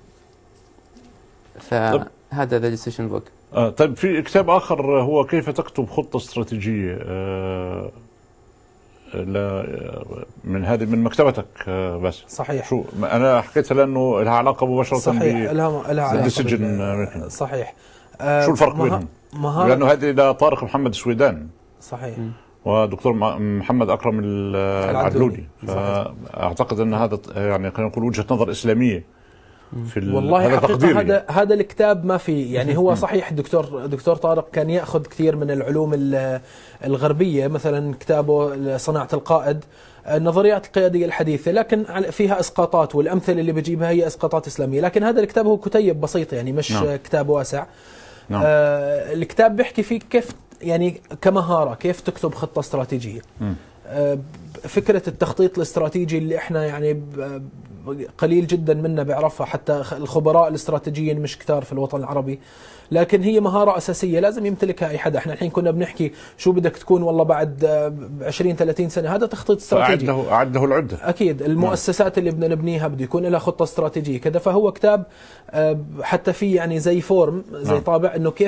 فهذا The Decision Book. آه طيب، في كتاب آخر هو كيف تكتب خطة استراتيجية آه من هذه من مكتبتك آه بس. صحيح. شو أنا حكيتها لأنه لها علاقة مباشرة. صحيح. لها لها علاقة. صحيح. آه شو الفرق بينهم؟ لأنه هذه لطارق محمد السويدان. صحيح. ودكتور محمد أكرم العدلولي. فأعتقد أن هذا يعني خلينا نقول وجهة نظر إسلامية في والله هذا تقديري. هذا هذا الكتاب ما في يعني هو صحيح الدكتور دكتور طارق كان يأخذ كثير من العلوم الغربية، مثلا كتابه صناعة القائد، النظريات القيادية الحديثة، لكن فيها اسقاطات، والامثله اللي بجيبها هي اسقاطات اسلامية. لكن هذا الكتاب هو كتيب بسيط، يعني مش نعم. كتاب واسع. نعم. آه الكتاب بيحكي فيك كيف يعني كمهارة كيف تكتب خطة استراتيجية. م. آه فكرة التخطيط الاستراتيجي اللي احنا يعني قليل جدا منا بيعرفها، حتى الخبراء الاستراتيجيين مش كتار في الوطن العربي، لكن هي مهارة أساسية لازم يمتلكها أي حدا. احنا الحين كنا بنحكي شو بدك تكون والله بعد عشرين ثلاثين سنة، هذا تخطيط استراتيجي. أعد له أعد له العدة. أكيد المؤسسات اللي بدنا نبنيها بده يكون لها خطة استراتيجية كذا. فهو كتاب حتى فيه يعني زي فورم زي طابع إنه كيف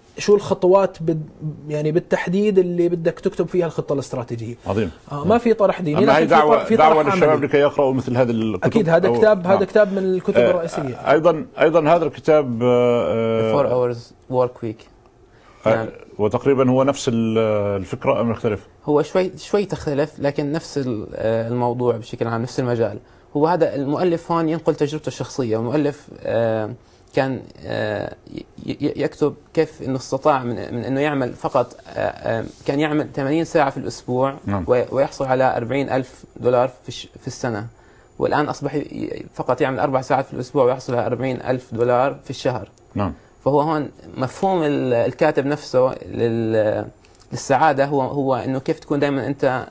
شو الخطوات بد يعني بالتحديد اللي بدك تكتب فيها الخطه الاستراتيجيه. عظيم. آه ما في طرح ديني، أما هي دعوه في دعوه للشباب لكي يقراوا مثل هذه الكتب. اكيد هذا كتاب هذا كتاب من الكتب آه الرئيسيه. ايضا ايضا هذا الكتاب فور أورز Work Week. نعم. وتقريبا هو نفس الفكره ام يختلف؟ هو شوي شوي تختلف، لكن نفس الموضوع بشكل عام، نفس المجال. هو هذا المؤلف هون ينقل تجربته الشخصيه، والمؤلف كان يكتب كيف انه استطاع من, من انه يعمل فقط كان يعمل ثمانين ساعه في الاسبوع. نعم. ويحصل على أربعين ألف دولار في في السنه، والان اصبح فقط يعمل اربع ساعات في الاسبوع ويحصل على أربعين ألف دولار في الشهر. نعم. فهو هون مفهوم الكاتب نفسه للسعاده هو هو انه كيف تكون دائما انت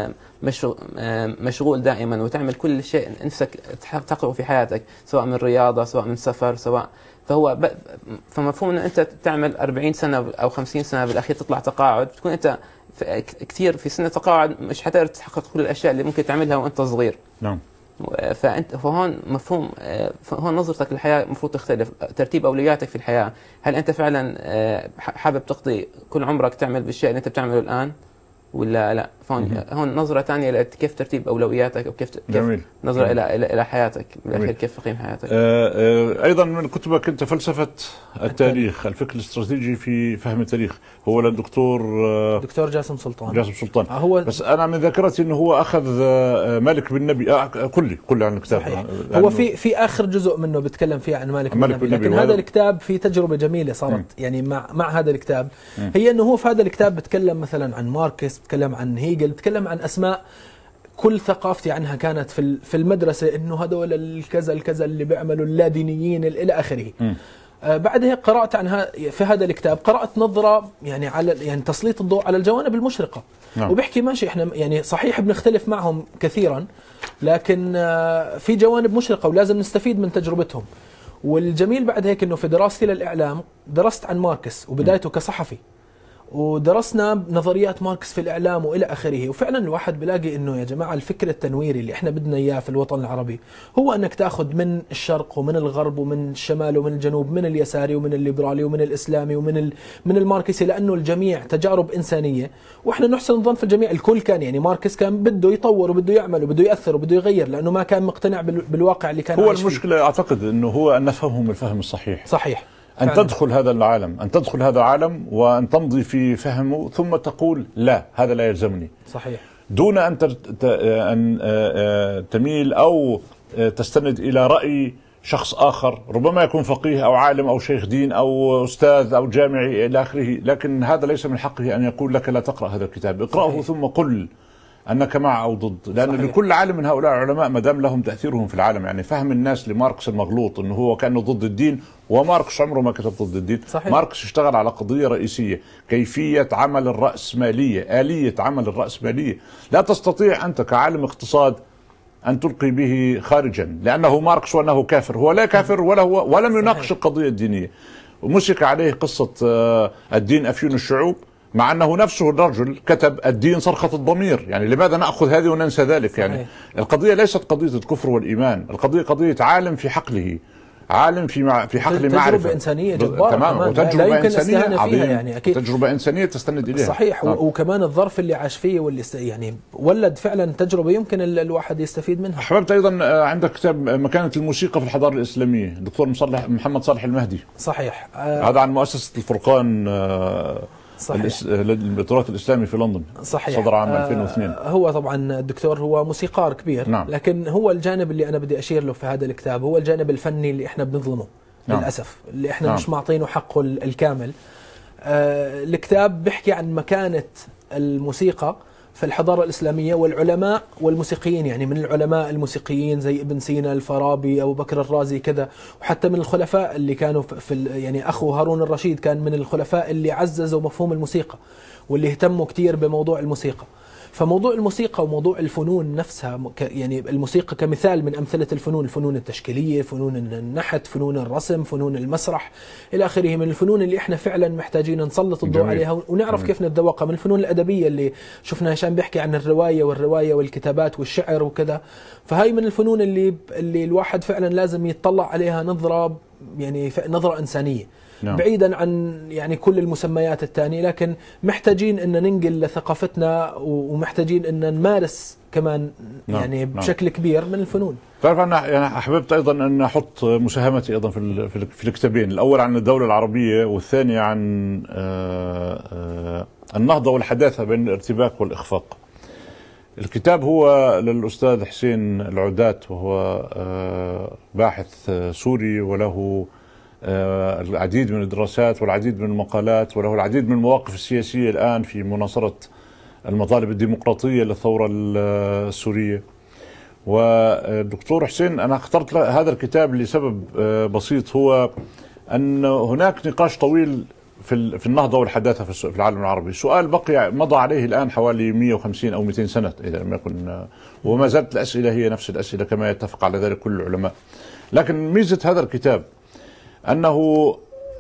مشغول دائما وتعمل كل شيء نفسك تحققه في حياتك، سواء من رياضه، سواء من سفر، سواء فهو ب... فمفهوم انه انت تعمل أربعين سنه او خمسين سنه بالاخير تطلع تقاعد، بتكون انت كثير في سن التقاعد مش حتقدر تحقق كل الاشياء اللي ممكن تعملها وانت صغير. نعم. فانت فهون مفهوم هون نظرتك للحياه المفروض تختلف، ترتيب اولوياتك في الحياه، هل انت فعلا حابب تقضي كل عمرك تعمل بالشيء اللي انت بتعمله الان ولا لا؟ فهون هون نظره ثانيه لكيف ترتيب اولوياتك وكيف كيف نظره جميل. الى الى الى حياتك بالاخير، كيف تقيم حياتك. آه ايضا من كتبك انت فلسفه التاريخ، الفكر الاستراتيجي في فهم التاريخ، هو للدكتور آه دكتور جاسم سلطان. جاسم سلطان. آه هو بس انا من ذاكرتي انه هو اخذ آه مالك بن نبي. آه كلي كلي عن الكتاب. صحيح. هو في في اخر جزء منه بيتكلم فيه عن مالك, مالك بن نبي، لكن هذا الكتاب في تجربه جميله صارت م. يعني مع مع هذا الكتاب م. هي انه هو في هذا الكتاب بيتكلم مثلا عن ماركس، بيتكلم عن هيجل، بيتكلم عن اسماء كل ثقافتي عنها كانت في في المدرسه، انه هذول الكذا الكذا اللي بيعملوا اللادينيين الى اخره. آه بعد هيك قرات عنها في هذا الكتاب، قرات نظره يعني على يعني تسليط الضوء على الجوانب المشرقه. نعم. وبحكي ماشي احنا يعني صحيح بنختلف معهم كثيرا، لكن آه في جوانب مشرقه ولازم نستفيد من تجربتهم. والجميل بعد هيك انه في دراستي للاعلام درست عن ماركس وبدايته كصحفي، ودرسنا نظريات ماركس في الإعلام وإلى آخره. وفعلا الواحد بلاقي إنه يا جماعة الفكر التنويري اللي إحنا بدنا إياه في الوطن العربي هو أنك تأخذ من الشرق ومن الغرب ومن الشمال ومن الجنوب، من اليساري ومن الليبرالي ومن الإسلامي ومن ال... من الماركسي، لأنه الجميع تجارب إنسانية وإحنا نحسن الظن في الجميع. الكل كان يعني ماركس كان بده يطور وبده يعمل وبده يأثر وبده يغير، لأنه ما كان مقتنع بال... بالواقع اللي كان هو المشكلة فيه. أعتقد أنه هو أن نفهمهم الفهم الصحيح. صحيح. أن فعلا. تدخل هذا العالم أن تدخل هذا العالم وأن تمضي في فهمه ثم تقول لا هذا لا يلزمني. صحيح. دون أن أن تميل أو تستند إلى رأي شخص آخر، ربما يكون فقيه أو عالم أو شيخ دين أو أستاذ أو جامعي إلى آخره، لكن هذا ليس من حقه أن يقول لك لا تقرأ هذا الكتاب، اقرأه صحيح. ثم قل أنك مع أو ضد، لأن صحيح. لكل عالم من هؤلاء العلماء ما دام لهم تأثيرهم في العالم. يعني فهم الناس لماركس المغلوط أنه هو كأنه ضد الدين، وماركس عمره ما كتب ضد الدين. صحيح. ماركس اشتغل على قضية رئيسية، كيفية عمل الرأسمالية، آلية عمل الرأسمالية. لا تستطيع أنت كعالم اقتصاد أن تلقي به خارجا لأنه ماركس وأنه كافر. هو لا كافر ولا هو ولم يناقش القضية الدينية، ومسك عليه قصة الدين أفيون الشعوب، مع أنه نفسه الرجل كتب الدين صرخة الضمير. يعني لماذا نأخذ هذه وننسى ذلك؟ يعني صحيح. القضية ليست قضية الكفر والإيمان، القضية قضية عالم في حقله، عالم في في حقل معرفة، تجربة إنسانية جبارة تمام، وتجربة لا يمكن إنسانية عظيمة يعني أكيد. تجربة إنسانية تستند إليها. صحيح. آه. وكمان الظرف اللي عاش فيه واللي يعني ولد فعلا تجربة يمكن الواحد يستفيد منها. أحببت أيضا عندك كتاب مكانة الموسيقى في الحضارة الإسلامية، دكتور مصلح محمد صالح المهدي. صحيح. آه هذا عن مؤسسة الفرقان آه صحيح. للتراث الإسلامي في لندن. صحيح. صدر عام ألفين واثنين. آه هو طبعا الدكتور هو موسيقار كبير. نعم. لكن هو الجانب اللي أنا بدي أشير له في هذا الكتاب هو الجانب الفني اللي إحنا بنظلمه. نعم. للأسف اللي إحنا نعم. مش معطينه حقه الكامل. آه الكتاب بيحكي عن مكانة الموسيقى في الحضارة الإسلامية والعلماء والموسيقيين، يعني من العلماء الموسيقيين زي ابن سينا، الفارابي، أبو بكر الرازي كذا، وحتى من الخلفاء اللي كانوا في يعني أخو هارون الرشيد كان من الخلفاء اللي عززوا مفهوم الموسيقى واللي اهتموا كتير بموضوع الموسيقى. فموضوع الموسيقى وموضوع الفنون نفسها، يعني الموسيقى كمثال من أمثلة الفنون، الفنون التشكيلية، فنون النحت، فنون الرسم، فنون المسرح إلى آخره، من الفنون اللي إحنا فعلا محتاجين نسلط الضوء عليها ونعرف كيف نتذوقها. من الفنون الأدبية اللي شفنا هشام بيحكي عن الرواية والرواية والكتابات والشعر وكذا، فهاي من الفنون اللي اللي الواحد فعلا لازم يتطلع عليها نظرة يعني نظرة إنسانية. نعم. بعيدا عن يعني كل المسميات الثانية، لكن محتاجين أن ننقل لثقافتنا ومحتاجين أن نمارس كمان نعم. يعني نعم. بشكل كبير من الفنون. تعرف أنا يعني أحببت أيضا أن أحط مساهمتي أيضا في في الكتابين، الأول عن الدولة العربية والثاني عن النهضة والحداثة بين الارتباك والإخفاق. الكتاب هو للأستاذ حسين العدات، وهو باحث سوري وله العديد من الدراسات والعديد من المقالات وله العديد من المواقف السياسية الآن في مناصرة المطالب الديمقراطية للثورة السورية. والدكتور حسين أنا اخترت هذا الكتاب لسبب بسيط، هو أن هناك نقاش طويل في في النهضة والحداثة في العالم العربي. سؤال بقي مضى عليه الآن حوالي مئة وخمسين أو مئتين سنة إذا لم يكن، وما زالت الأسئلة هي نفس الأسئلة كما يتفق على ذلك كل العلماء. لكن ميزة هذا الكتاب أنه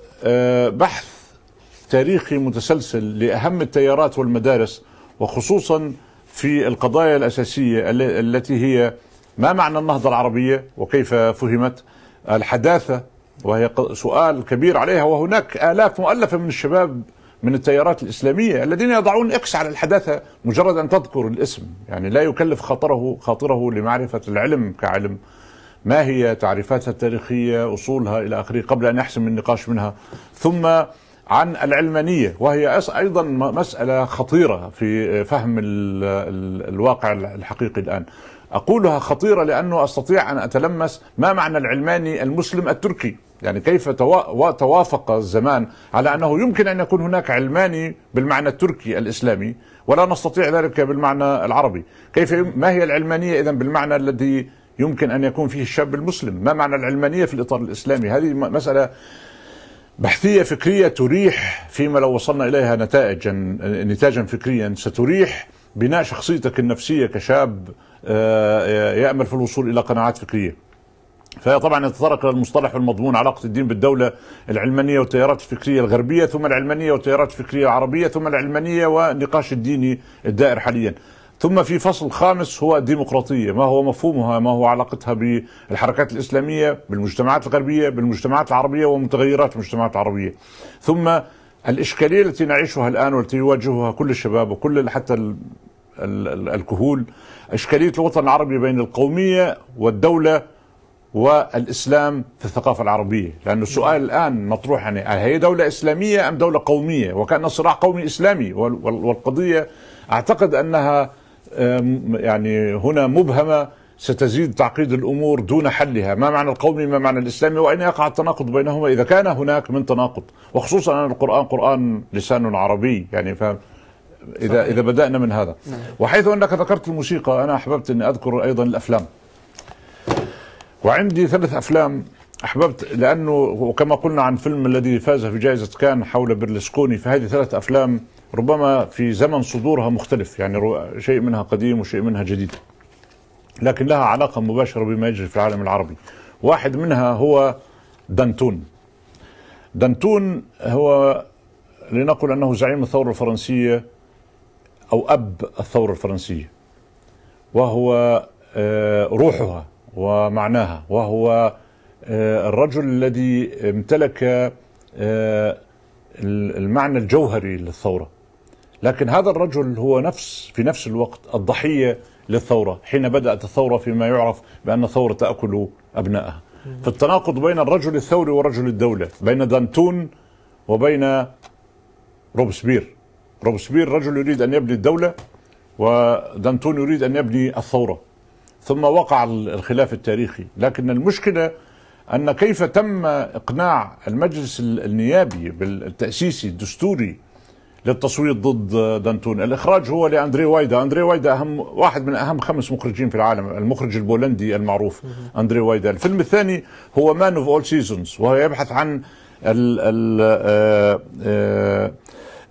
بحث تاريخي متسلسل لأهم التيارات والمدارس، وخصوصا في القضايا الأساسية التي هي ما معنى النهضة العربية وكيف فهمت، الحداثة وهي سؤال كبير عليها، وهناك آلاف مؤلفة من الشباب من التيارات الإسلامية الذين يضعون إكس على الحداثة مجرد أن تذكر الاسم، يعني لا يكلف خاطره خاطره لمعرفة العلم كعلم، ما هي تعريفاتها التاريخية، أصولها إلى آخره، قبل أن يحسم النقاش منها. ثم عن العلمانية، وهي أيضا مسألة خطيرة في فهم الواقع الحقيقي الآن. أقولها خطيرة لأنه أستطيع أن أتلمس ما معنى العلماني المسلم التركي، يعني كيف توافق الزمان على أنه يمكن أن يكون هناك علماني بالمعنى التركي الإسلامي ولا نستطيع ذلك بالمعنى العربي. كيف ما هي العلمانية إذن بالمعنى الذي يمكن أن يكون فيه الشاب المسلم؟ ما معنى العلمانية في الإطار الإسلامي؟ هذه مسألة بحثية فكرية تريح، فيما لو وصلنا إليها نتائجا نتاجا فكريا ستريح بناء شخصيتك النفسية كشاب يأمل في الوصول إلى قناعات فكرية. فهي طبعا يتطرق إلى المصطلح والمضمون، علاقة الدين بالدولة، العلمانية والتيارات الفكرية الغربية، ثم العلمانية والتيارات الفكرية العربية، ثم العلمانية والنقاش الديني الدائر حاليا. ثم في فصل خامس هو الديمقراطية، ما هو مفهومها، ما هو علاقتها بالحركات الإسلامية، بالمجتمعات الغربية، بالمجتمعات العربية ومتغيرات المجتمعات العربية. ثم الإشكالية التي نعيشها الآن والتي يواجهها كل الشباب وكل حتى الكهول، إشكالية الوطن العربي بين القومية والدولة والإسلام في الثقافة العربية. لأن السؤال الآن مطروح، يعني هي دولة إسلامية أم دولة قومية؟ وكان صراع قومي إسلامي، والقضية أعتقد أنها يعني هنا مبهمة ستزيد تعقيد الأمور دون حلها. ما معنى القومي، ما معنى الإسلامي، وأين يقع التناقض بينهما إذا كان هناك من تناقض، وخصوصا أن القرآن قرآن لسان عربي، يعني فهم إذا إذا بدأنا من هذا. وحيث أنك ذكرت الموسيقى، أنا أحببت أني أذكر أيضا الأفلام، وعندي ثلاث أفلام أحببت، لأنه وكما قلنا عن فيلم الذي فاز في جائزة كان حول برلسكوني، فهذه ثلاث أفلام ربما في زمن صدورها مختلف، يعني شيء منها قديم وشيء منها جديد، لكن لها علاقة مباشرة بما يجري في العالم العربي. واحد منها هو دانتون. دانتون هو لنقل أنه زعيم الثورة الفرنسية أو أب الثورة الفرنسية، وهو روحها ومعناها، وهو الرجل الذي امتلك المعنى الجوهري للثورة. لكن هذا الرجل هو نفس في نفس الوقت الضحية للثورة حين بدأت الثورة فيما يعرف بأن الثورة تأكل أبنائها. فالتناقض بين الرجل الثوري ورجل الدولة، بين دانتون وبين روبسبير. روبسبير رجل يريد أن يبني الدولة، ودانتون يريد أن يبني الثورة، ثم وقع الخلاف التاريخي. لكن المشكلة أن كيف تم إقناع المجلس النيابي بالتأسيسي الدستوري للتصويت ضد دانتون. الإخراج هو لأندري وايدا. أندري وايدا أهم واحد من أهم خمس مخرجين في العالم، المخرج البولندي المعروف أندري وايدا. الفيلم الثاني هو مان اوف اول سيزونز، وهو يبحث عن ال ال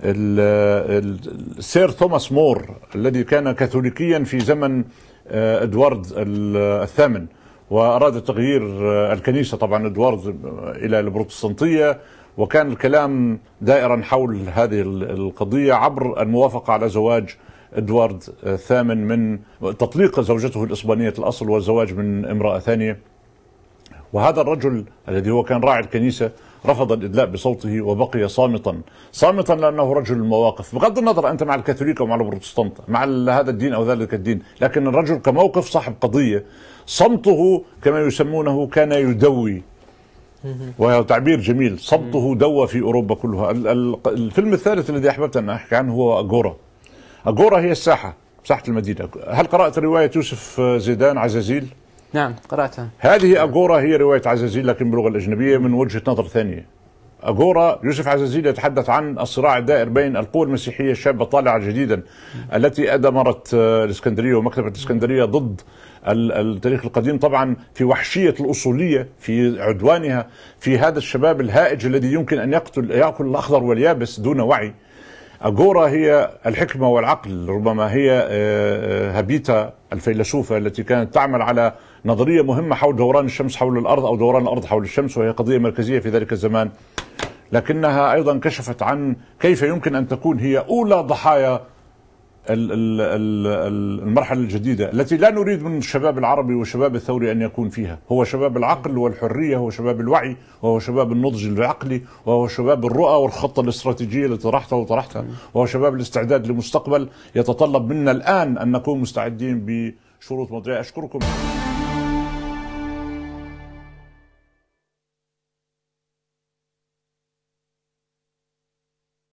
السير توماس مور الذي كان كاثوليكيا في زمن ادوارد الثامن، وأراد تغيير الكنيسة طبعا ادوارد إلى البروتستانتية، وكان الكلام دائرا حول هذه القضية عبر الموافقة على زواج ادوارد الثامن من تطليق زوجته الإسبانية الأصل والزواج من امرأة ثانية. وهذا الرجل الذي هو كان راعي الكنيسة رفض الإدلاء بصوته وبقي صامتا صامتا لأنه رجل المواقف، بغض النظر أنت مع الكاثوليك أو مع البروتستانت مع هذا الدين أو ذلك الدين، لكن الرجل كموقف صاحب قضية صمته كما يسمونه كان يدوي، وهو تعبير جميل، صمته دوى في أوروبا كلها. الفيلم الثالث الذي أحببت أن أحكي عنه هو أغورا. أغورا هي الساحة، ساحة المدينة. هل قرأت رواية يوسف زيدان عزازيل؟ نعم قرأتها. هذه أغورا هي رواية عزازيل لكن باللغة الأجنبية من وجهة نظر ثانية. أغورا يوسف عزازيل يتحدث عن الصراع الدائر بين القوى المسيحية الشابة الطالعة جديدا التي أدمرت الإسكندرية ومكتبة الإسكندرية ضد التاريخ القديم، طبعا في وحشية الأصولية، في عدوانها، في هذا الشباب الهائج الذي يمكن أن يقتل يأكل الأخضر واليابس دون وعي. أغورا هي الحكمة والعقل، ربما هي هابيتا الفيلسوفة التي كانت تعمل على نظرية مهمة حول دوران الشمس حول الأرض أو دوران الأرض حول الشمس، وهي قضية مركزية في ذلك الزمان، لكنها أيضا كشفت عن كيف يمكن أن تكون هي أولى ضحايا المرحلة الجديدة التي لا نريد من الشباب العربي والشباب الثوري أن يكون فيها. هو شباب العقل والحرية، هو شباب الوعي، وهو شباب النضج العقلي، وهو شباب الرؤى والخطة الاستراتيجية التي طرحتها وطرحتها، وهو شباب الاستعداد لمستقبل يتطلب منا الآن أن نكون مستعدين بشروط مضيئة. أشكركم.